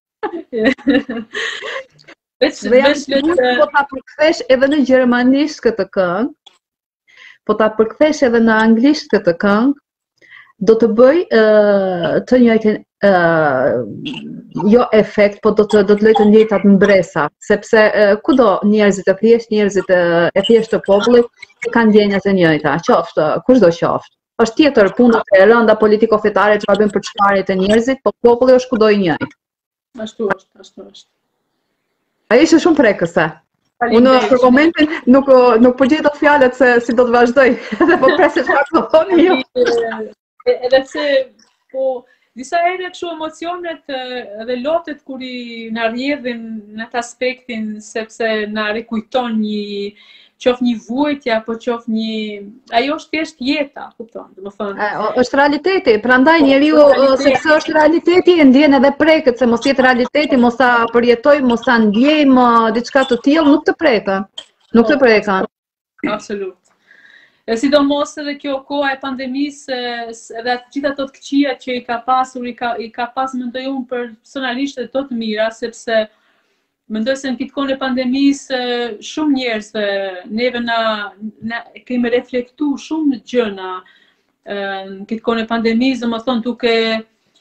Veç Dhe jam veç sigurt le po ta përkthesh edhe në gjermanisht këtë këngë, po ta përkthesh edhe në anglisht këtë këngë, do të bëj uh, të njëjtin uh, jo efekt, po do të do të lejë të njëjtat mbresa, sepse uh, kudo njerëzit e thjesht, njerëzit e, e thjesht të popullit kanë ndjenjat e njëjta, qoftë kushdo qoftë. Është tjetër punët e rënda politiko-fetare që bëjnë për çfarjet e njerëzit, po populli është kudo i njëjtë. ashtu është, ashtu është. Ai ishte shumë prekëse. Unë Faleminderit. për momentin nuk nuk po gjej dot fjalët se si do të vazhdoj. Edhe po pres se çfarë do thoni ju. E- Edhe pse po disa herë kështu emocionet e, edhe lotet kur i na rrjedhin në atë aspektin sepse na rikujton një qof një vuajtje apo qof një ajo është thjesht jeta, kupton, domethënë. E, o- është realiteti, prandaj njeriu Realiteti. sepse është realiteti e ndjen edhe preket, se mos jetë realiteti, mos ta përjetojmë, mos ta ndjejmë diçka të tillë, nuk të prekën. Nuk të prekën. Absolut. E sidomos edhe kjo koha e pandemisë, e, s- edhe atë gjitha ato të këqija që i ka pasur, i ka, i ka pas mendoj unë personalisht edhe to të mira, sepse mendoj se në këtë kohën e pandemisë e, shumë njerëzve neve na, na kemi reflektu shumë gjëna e, në këtë kohën e pandemisë, domethënë duke e,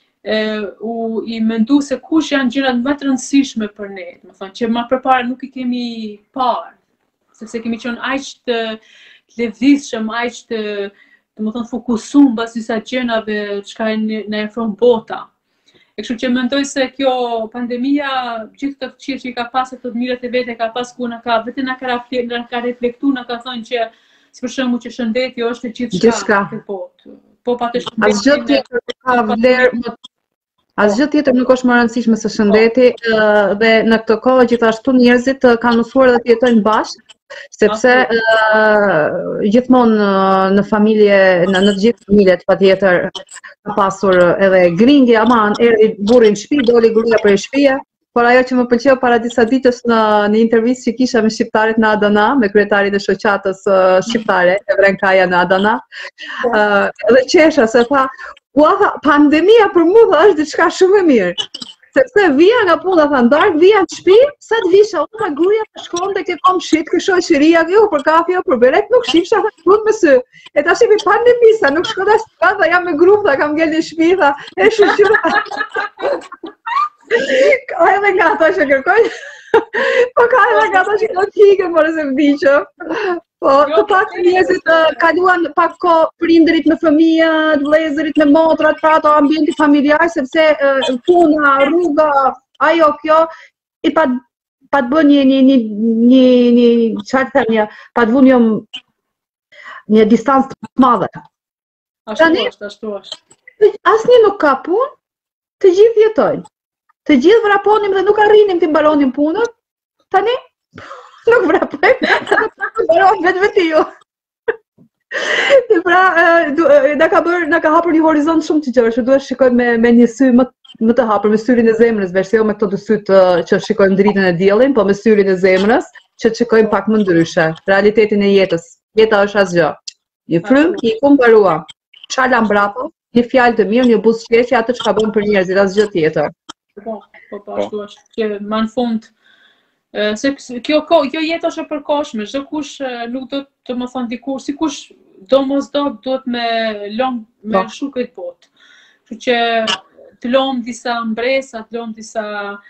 u i mendu se kush janë gjërat më të rëndësishme për ne, domethënë që më përpara nuk i kemi parë, sepse kemi qenë aq të të lëvizshëm, aq të domethënë fokusuar mbas disa gjënave çka na ofron bota. E kështu që mendoj se kjo pandemia, gjithë të këqija që i ka pasur të mirat e vete, ka pas ku na ka vetë na ka reflektuar, na ka reflektuar, na ka thënë që si për shembull që shëndeti është gjithçka Gjithçka. në botë. Po pa të Asgjë shëndetin. tjetër nuk ka vlerë më Asgjë tjetër nuk është më rëndësishme se shëndeti, ë, dhe në këtë kohë gjithashtu njerëzit ë, kanë mësuar dhe të jetojnë bashkë, sepse uh, gjithmonë uh, në familje, në, në të gjithë familjet patjetër ka pasur edhe gringi, aman, erdhi burri në shtëpi, doli gruaja prej shtëpie. Por ajo që më pëlqeu para disa ditësh në një intervistë që kisha me shqiptarit në Adana, me kryetarin e shoqatës uh, shqiptare, Evren Kaja në Adana, uh, dhe qesha se tha, ua tha, pandemia për mua tha, është diçka shumë e mirë. Sepse vija nga puna, tha, ndark, vija në shtëpi, sa të visha, o tha gruaja të shkon dhe ke kom shit, kë shoqëria, jo për kafe, jo për beret, nuk shifsha, tha, shumë me sy. E tash i pandemisa, nuk shkon as tha, tha, jam me grup, tha, kam ngel në shtëpi, tha, e shoqëra. Ka edhe nga ata që kërkojnë, po ka edhe nga ata që kërkojnë kikën, por e se vdiqë. Po, të pak njerëzit kaluan pak ko prindërit me fëmijët, vëllezërit me motrat, pra ato ambienti familjar, sepse puna, rruga, ajo kjo, i pa pa të bën një një një një një çfarë të them një, pa të vënë një një distancë të madhe. Ashtu është, ashtu është. Asnjë nuk ka punë, të gjithë jetojnë. Të gjithë vraponim dhe nuk arrinim të mbaronim punën, tani nuk vrapojmë, të mbaronim vetë vetë ju. Pra, na ka bërë, na ka hapur një horizont shumë të gjerë, që duhet shikojmë me, me një sy më, më të hapur, me syrin e zemrës, veç jo me këto dy sy të që shikojmë dritën e diellin, po me syrin e zemrës, që të shikojmë pak më ndryshe, realitetin e jetës. Jeta është asgjë. Një frym, i kum mbarua. Çala mbrapa, një fjalë të mirë, një buzë shqeqe, atë çka bën për njerëzit, asgjë tjetër. Po, po, po, ashtu është, që më në fund, se kjo, kjo jetë është e përkohshme, çdo kush nuk do të më thonë dikur, si kush do mos do, do të me lom me shu këtë botë. Kështu që të lom disa mbresa, të lom disa,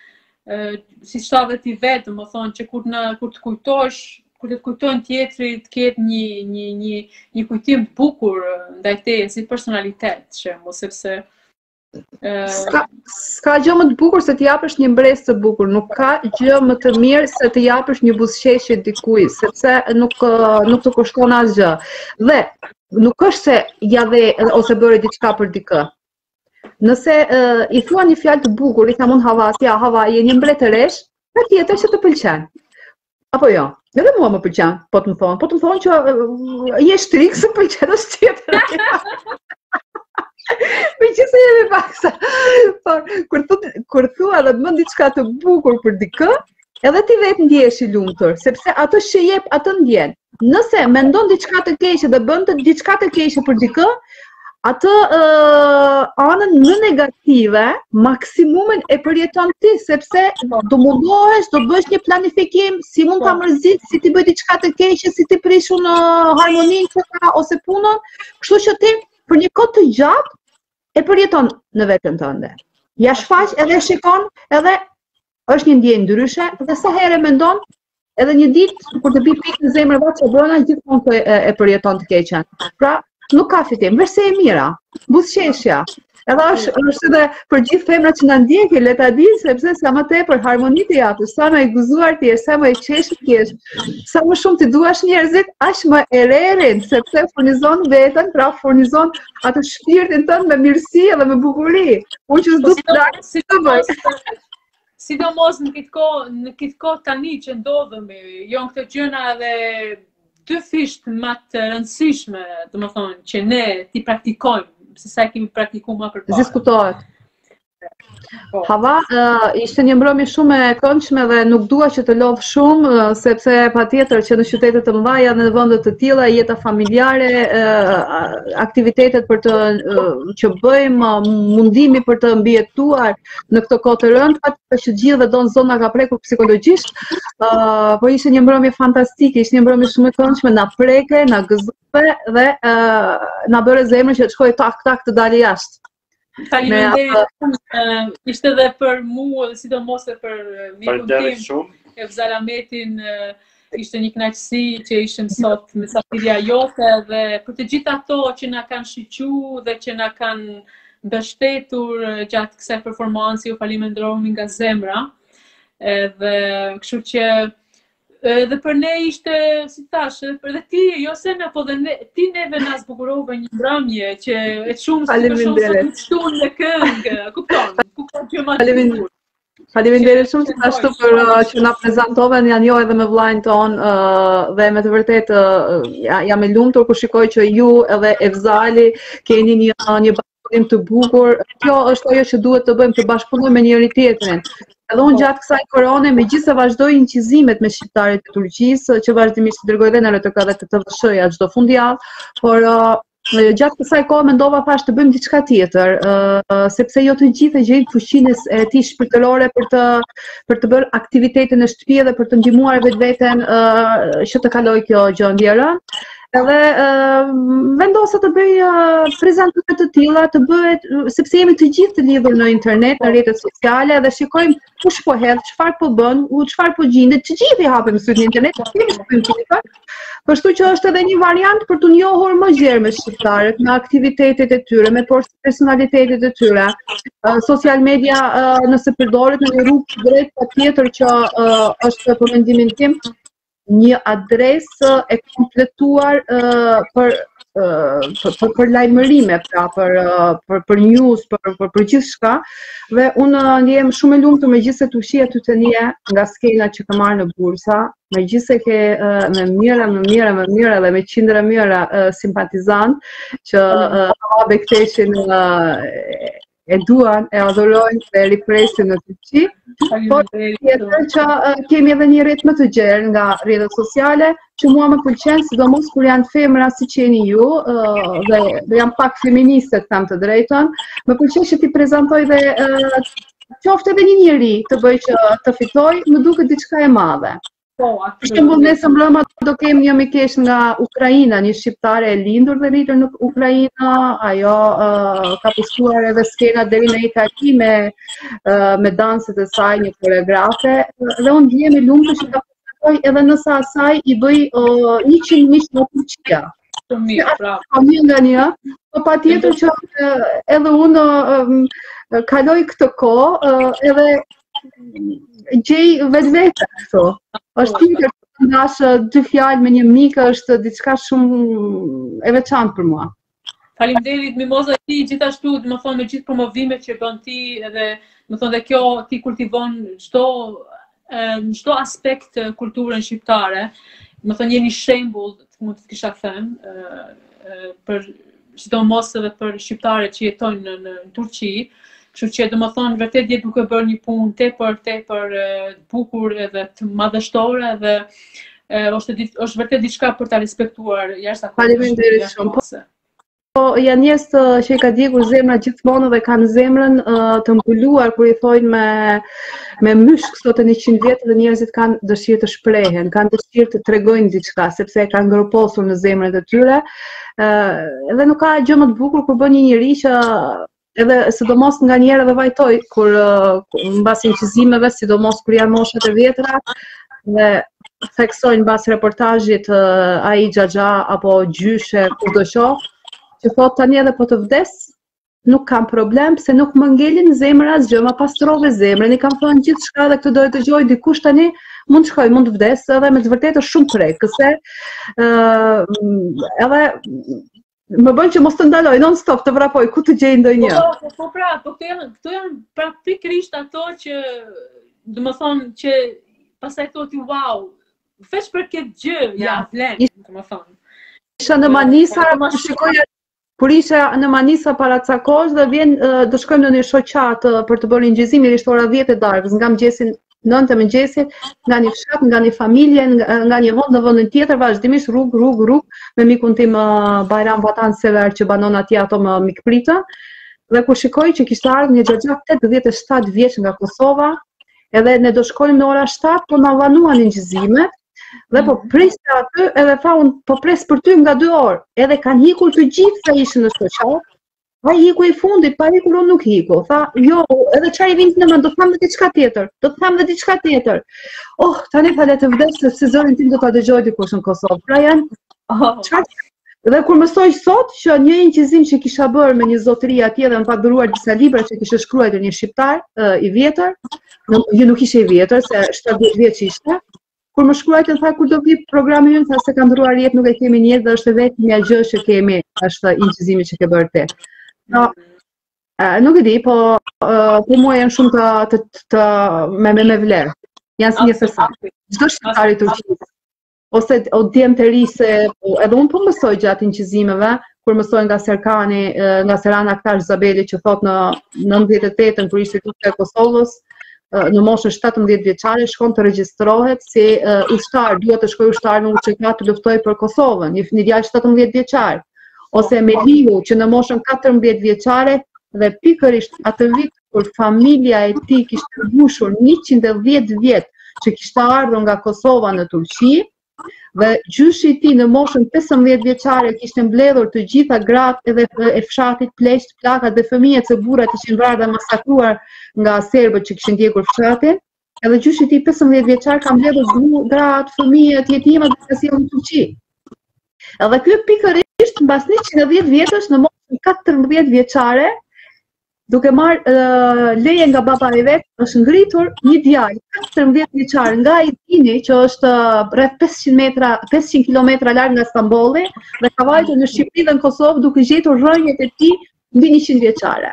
si shtavet i vetë, më thonë, që kur, në, kur të kujtosh, kur të kujtojnë tjetri, të ketë një, një, një, një kujtim të bukur ndaj teje, si personalitet, që mo sepse Ska, ska gjë më të bukur se të japësh një mbresë të bukur, nuk ka gjë më të mirë se të japësh një buzëqeshje dikujt, sepse nuk nuk të kushton asgjë. Dhe nuk është se ja dhe ose bëre diçka për dikë. Nëse uh, i thua një fjalë të bukur, i thamon Havas, ja Hava, je një mbretëresh, patjetër që të pëlqen. Apo jo? Edhe mua më pëlqen, po të më thonë, po të më thonë që uh, je shtrik se pëlqen është tjetër. Me që se jemi paksa, por kur, kur thua dhe bën diçka të bukur për dikë, edhe ti vetë ndjesh i lumtur, sepse ato që jep, ato ndjen. Nëse mendon diçka të keqe dhe bën diçka të keqe për dikë, atë uh, anën më negative, maksimumin e përjeton ti, sepse do mundohesh, do bësh një planifikim, si mund ta mërzit, si ti bëj diçka të keqe, si ti prish në harmoninë që ka ose punën, kështu që ti për një kohë të gjatë e përjeton në veten tënde. Ja shfaq edhe shikon, edhe është një ndjenjë ndryshe, dhe sa herë mendon, edhe një ditë kur të bi pikë në zemër vetë që bëna, gjithmonë të e, e përjeton të keqen. Pra, nuk ka fitim, vërse e mira, buzëqeshja. Edhe është, është edhe për gjithë femrat që na ndjekin, le ta dinë sepse sa më tepër harmoni të japësh, sa më e gëzuar ti je, sa më e qeshur ti je, sa më shumë ti duash njerëzit, aq më e rerin, sepse furnizon veten, pra furnizon atë shpirtin tënd me mirësi dhe me bukuri. Unë që s'do të lak si të bëj. Sidomos në këtë kohë, në këtë kohë tani që ndodhemi, janë këto gjëra edhe dy fisht më të rëndësishme, domethënë që ne ti praktikojmë. Se sa kemi praktikuar më përpara. Diskutohet. Hava, uh, ishte një mbrëmje shumë e këndshme dhe nuk dua që të lodh shumë, uh, sepse patjetër që në qytete të mëdha në vende të tilla jeta familjare, uh, aktivitetet për të uh, që bëjmë, uh, mundimi për të mbijetuar në këtë kohë të rëndë, patjetër që gjithë dhe don zona ka prekur psikologjisht, uh, po ishte një mbrëmje fantastike, ishte një mbrëmje shumë e këndshme, na preke, na gëzoi dhe uh, na bëre zemrën që të shkojë tak tak të dalë jashtë. Faleminderit, ishte edhe për mua dhe sidomos edhe për mikun tim, Evzalametin, ishte një kënaqësi që ishim sot me safirja jote dhe për të gjithë ato që na kanë shiqur dhe që na kanë mbështetur gjatë kësaj performanci, ju falenderojmë nga zemra. Edhe kështu që edhe për ne ishte, si tash, edhe ti, jo se ne, po dhe ne, ti neve na zbukurove një mbrëmje që e shumë si për shumë sa të shtunë në këngë, kupton, kupton që ma të bukur. Faleminderit shumë gjithashtu për uh, që na prezantove, janë jo edhe me vllajën ton uh, dhe me të vërtetë uh, jam e lumtur kur shikoj që ju edhe Efzali keni një një bashkëpunim të bukur. Kjo është ajo që duhet të bëjmë, të bashkëpunojmë me njëri tjetrin. Edhe unë gjatë kësaj korone, megjithëse vazhdoj incizimet me shqiptarët e Turqisë, që vazhdimisht dërgoj dhe në R T K dhe të T V S-ja çdo fundjavë, por uh, gjatë kësaj kohë mendova thash të bëjmë diçka tjetër, uh, sepse jo të gjithë e gjejnë fuqinë e tij shpirtërore për të për të bërë aktivitetin në shtëpi dhe për të ndihmuar vetveten uh, që të kaloj kjo gjë ndjerën. Edhe uh, vendosa të bëj uh, prezantime të tilla, të bëhet sepse jemi të gjithë të lidhur në internet, në rrjetet sociale dhe shikojmë kush po hedh, çfarë po bën, u çfarë po gjendet, të gjithë i hapim syt në internet, kemi shkruajmë Twitter. Kështu që është edhe një variant për të njohur më gjerë me shqiptarët, me aktivitetet e tyre, me personalitetet e tyre. Uh, social media uh, nëse përdoret në një rrugë drejt patjetër që uh, është për mendimin tim një adresë e kompletuar uh, për, uh, për, për, për lajmërime, pra, për, uh, për, për news, për, për, për gjithë shka. Dhe unë uh, ndihem shumë e lumtur me gjithse të ushia të të një nga skena që ka marrë në bursa, me gjithse ke uh, me mira, me mira, me mira dhe me qindra mira uh, simpatizant që uh, Bekteshin uh, e duan, e adhurojnë dhe ripresin në Turqi, por tjetër që uh, kemi edhe një rrjet më të gjerë nga rrjetet sociale, që mua më pëlqen, sidomos kur janë femra si që jeni ju, uh, dhe, dhe janë pak feministe të tham të drejtën, më pëlqen që ti prezantoj dhe uh, qoftë edhe një njeri të bëj që të fitoj, më duket diçka e madhe. Për shembull, nesër mbrëma do kemi një mikesh nga Ukraina, një shqiptare e lindur dhe rritur në Ukraina, ajo uh, ka pushtuar edhe skena deri në Itali me uh, me danset e saj, një koreografe, dhe unë ndihem i lumtur që ka pushtuar edhe nëse asaj i bëj uh, njëqind miq në Turqia. Një nga një, po patjetër që uh, edhe unë uh, kaloj këtë kohë uh, edhe gjej vetë vetë këto. Është tjetër të ndash dy fjalë me një mik është diçka shumë e veçantë për mua. Faleminderit Mimoza, ti gjithashtu, do të thonë me gjithë promovimet që bën ti edhe, do të thonë dhe kjo ti kultivon çdo në çdo aspekt kulturën shqiptare. Do të thonë jeni shembull, mund të kisha thënë, për sidomos edhe për shqiptarët që jetojnë në, në Turqi. Kështu që do të thonë vërtet je duke bërë një punë tepër tepër bukur edhe të madhështore dhe është është vërtet diçka për ta respektuar jashtëzakonisht. Faleminderit shumë. Po janë njerëz që i ka djegur zemra gjithmonë dhe kanë zemrën uh, të mbuluar kur i thojnë me me myshk sot e njëqind vjet dhe njerëzit kanë dëshirë të shprehen, kanë dëshirë të tregojnë diçka sepse e kanë ngërposur në zemrën e tyre. Uh, edhe nuk ka gjë më të bukur kur bën një njeri që edhe sidomos nga njerë edhe vajtoj, kur mbas incizimeve, sidomos kur janë moshat e vjetra, dhe theksojnë mbas reportazhit ai xhaxha apo gjyshe kudo qoftë, që thot tani edhe po të vdes, nuk kam problem, pse nuk më ngelin zemra asgjë, ma pastrove zemrën, i kam thënë gjithçka dhe këtë do të dëgjoj dikush tani, mund të shkoj, mund të vdes, edhe me të vërtetë është shumë prekëse, edhe më bën që mos të ndaloj non stop të vrapoj ku të gjej ndonjë. Po, po pra, po këto janë, këto janë pra pikërisht ato që domethënë që pastaj thotë wow, veç për këtë gjë ja vlen, domethënë. Isha në Manisa, shikoja kur isha në Manisa para ca kohësh dhe vjen do shkojmë në një shoqat për të bërë një ngjizim, ishte ora dhjetë e darkës, nga mëngjesin nëntë e mëngjesit, nga një fshat, nga një familje, nga, nga një vend në vendin tjetër, vazhdimisht rrug, rrug, rrug, me mikun tim uh, Bajram Vatan Sever që banon atje ato më mikpritën. Dhe kur shikoj që kishte ardhur një xhaxha tetëdhjetë e shtatë vjeç nga Kosova, edhe ne do shkonim në ora shtatë, po na vanuan ngjyzimet. Dhe po priste aty, edhe tha unë po pres për ty nga dy orë. Edhe kanë hikur të gjithë sa ishin në shoqat. Pa hiku i fundit, pa hikur unë nuk hiku. Tha, jo, edhe çaj i vinte në mend, do të them dhe diçka tjetër, do të them dhe diçka tjetër. Oh, tani falet të vdes se si zërin tim do ta dëgjoj dikush në Kosovë. Pra janë, çfarë? Dhe kur mësoj sot që një incizim që kisha bërë me një zotëri atje dhe më pa dhuruar disa libra që kishte shkruar një shqiptar uh, i vjetër, jo nuk ishte i vjetër, se shtatëdhjetë vjeç ishte. Kur më shkruajtë të tha kur do vi programi ynë, tha se ka ndruar jetë, nuk e kemi njerë dhe është vetëm një gjë që kemi, është incizimi që ke bërë te. No, Uh, nuk e di, po uh, po mua janë shumë të, të, të me, me, me vlerë. Janë si një fesar. Çdo shqiptar i Turqisë. Ose o djemë të ri se edhe unë po mësoj gjatë inqizimeve, kur mësoj nga Serkani, nga Serana Aktash Zabeli që thot në nëntëdhjetë e tetën kur ishte Turqia e Kosovës, në moshën shtatëmbëdhjetë vjeçare shkon të regjistrohet si uh, ushtar, duhet të shkojë ushtar në U Q K të luftoj për Kosovën, një, një djalë shtatëmbëdhjetë vjeçar. Ose Meliu që në moshën katërmbëdhjetë vjeçare dhe pikërisht atë vit kur familja e tij kishte mbushur njëqind e dhjetë vjet që kishte ardhur nga Kosova në Turqi, dhe gjyshi i tij në moshën pesëmbëdhjetë vjeçare kishte mbledhur të gjitha gratë edhe e fshatit, pleqt, plakat dhe fëmijët se burrat ishin vrarë dhe masakruar nga serbët që kishin ndjekur fshatin. Edhe gjyshi i tij pesëmbëdhjetë vjeçar ka mbledhur gratë, fëmijët, jetimat dhe ka sjellur në Turqi. Edhe ky pikërisht mbas njëqind e dhjetë vjetësh në moshën katërmbëdhjetë vjeçare, duke marrë uh, leje nga baba i vet, është ngritur një djalë katërmbëdhjetë vjeçar nga Idini, që është rreth pesëqind metra, pesëqind kilometra larg nga Stambolli, dhe ka vajtur në Shqipëri dhe në Kosovë duke gjetur rrënjët e tij mbi njëqind vjeçare.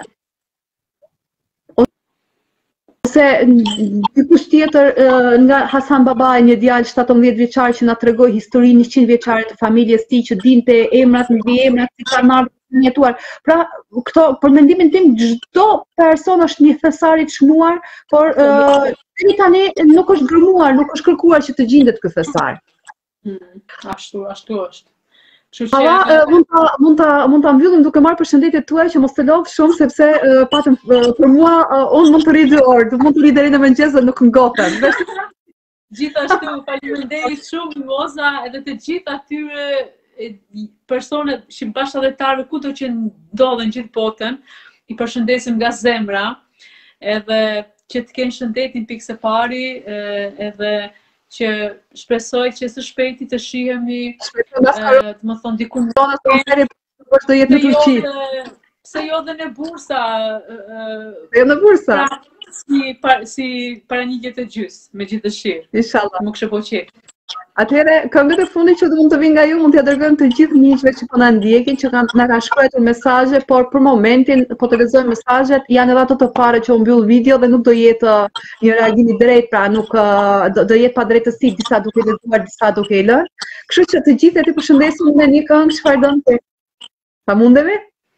Ose dikush tjetër uh, nga Hasan Babai, një djalë shtatëmbëdhjetë vjeçar që na tregoi historinë njëqind vjeçare të familjes tij që dinte emrat mbi emrat, si kanë ardhur jetuar. Pra, këto, për mendimin tim, çdo person është një fesar i çmuar, por deri tani nuk është gërmuar, nuk është kërkuar që të gjendet ky fesar. Hmm, ashtu, ashtu është. Ava, mund ta mund ta mund ta mbyllim duke marrë përshëndetjet tuaja që mos të lodh shumë sepse uh, patëm uh, për mua uh, unë mund të rri dy orë, mund të rri deri në mëngjes dhe nuk ngotem. Gjithashtu faleminderit shumë Moza edhe të gjithë atyre personet shqiptashtatarëve kudo që ndodhen gjithë botën, i përshëndesim nga zemra, edhe që të kenë shëndetin pikë së pari, edhe që shpresoj që së shpejti të shihemi, të më thonë diku në do jetë në Turqi. Pse jo dhe në bursa. Jo në bursa. Si par, si para një jetë gjys, me gjithë dëshirë. Inshallah. Më kështë po qetë. Atëherë, këngët e fundit që mund të vinë nga ju, mund t'ia dërgojmë të gjithë miqve që po na ndjekin, që kanë na kanë shkruar mesazhe, por për momentin po të lexojmë mesazhet, janë edhe ato të para që u mbyll video dhe nuk do jetë një reagim i drejtë, pra nuk do, do jetë pa drejtësi, disa duke lexuar, disa duke i lënë. Kështu që të gjithë ti përshëndesim me një këngë, çfarë don ti? Pa mundemi?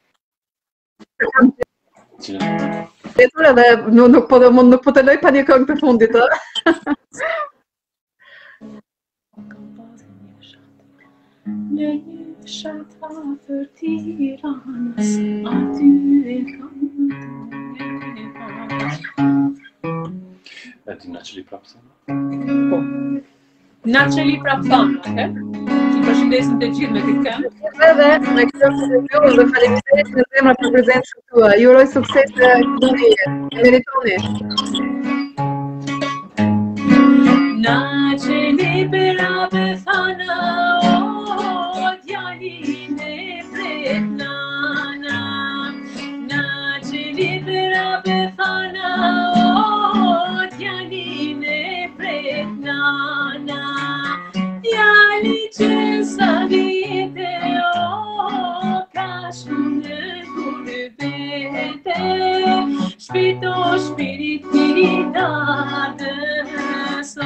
Vetur edhe nuk po nuk po të loj pa një këngë të fundit, ë. Në një fshat afër Tiranës, aty e kam E ti na qëli prapë thënë? Po. Na qëli prapë thënë, e? Që përshëndesim të gjithë me këtë këngë. Edhe, në këtë të dhe faleminderit në zemra për prezencën tua. Ju uroj sukses të këtoni, e meritoni. Na qëli prapë thënë, Spirito spiritinade so,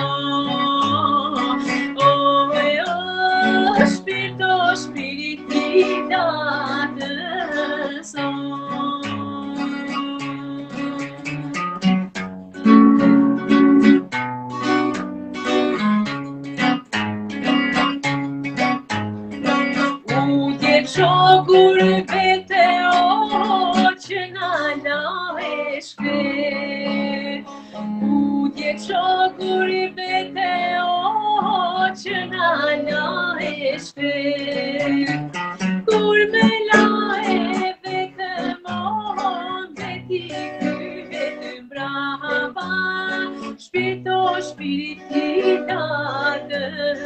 oh, oh, spirito spiritinade so. Udje çokur vete o që na lahe shkret, udje çokur vete o që na lahe shkret, kur me lahe vetëm on veti ky vetëm brava, shpirto spiritinade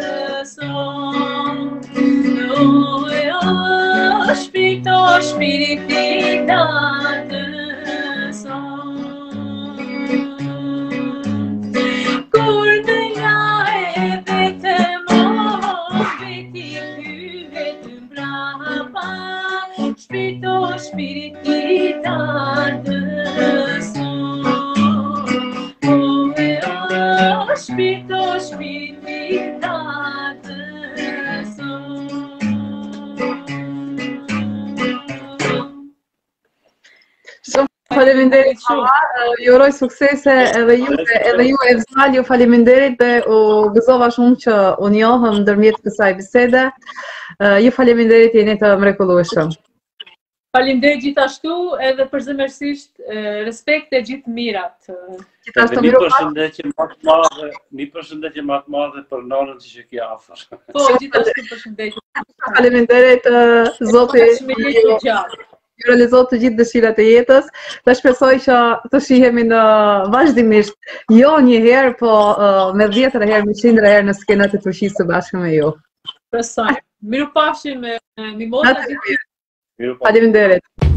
son. Oh, oh, spirito spiritinade son. Kur me lahe vetëm on veti ky vetëm brava, spirito Spiritanës, o e o Spirito Spiritanës. Faleminderit Hava, ju uroj suksese edhe ju edhe ju Evzal, ju faleminderit dhe u gëzova shumë që u njohëm ndërmjet kësaj bisede. Ju faleminderit, jeni të mrekullueshëm. Faleminderit gjithashtu edhe përzemërsisht respekt e gjithë mirat. Gjithashtu një përshëndetje më të madhe, një përshëndetje më të madhe për nanën që që kja afër. Po, gjithashtu përshëndetje. Faleminderit Zoti. Ju realizot të gjithë dëshirat e jetës, dhe shpresoj që të shihemi në vazhdimisht, jo një herë, po uh, me dhjetër herë, me qindër herë në skenat e Turqisë së bashku me ju. Presoj. Mirupafshim me Mimosa. Faleminderit.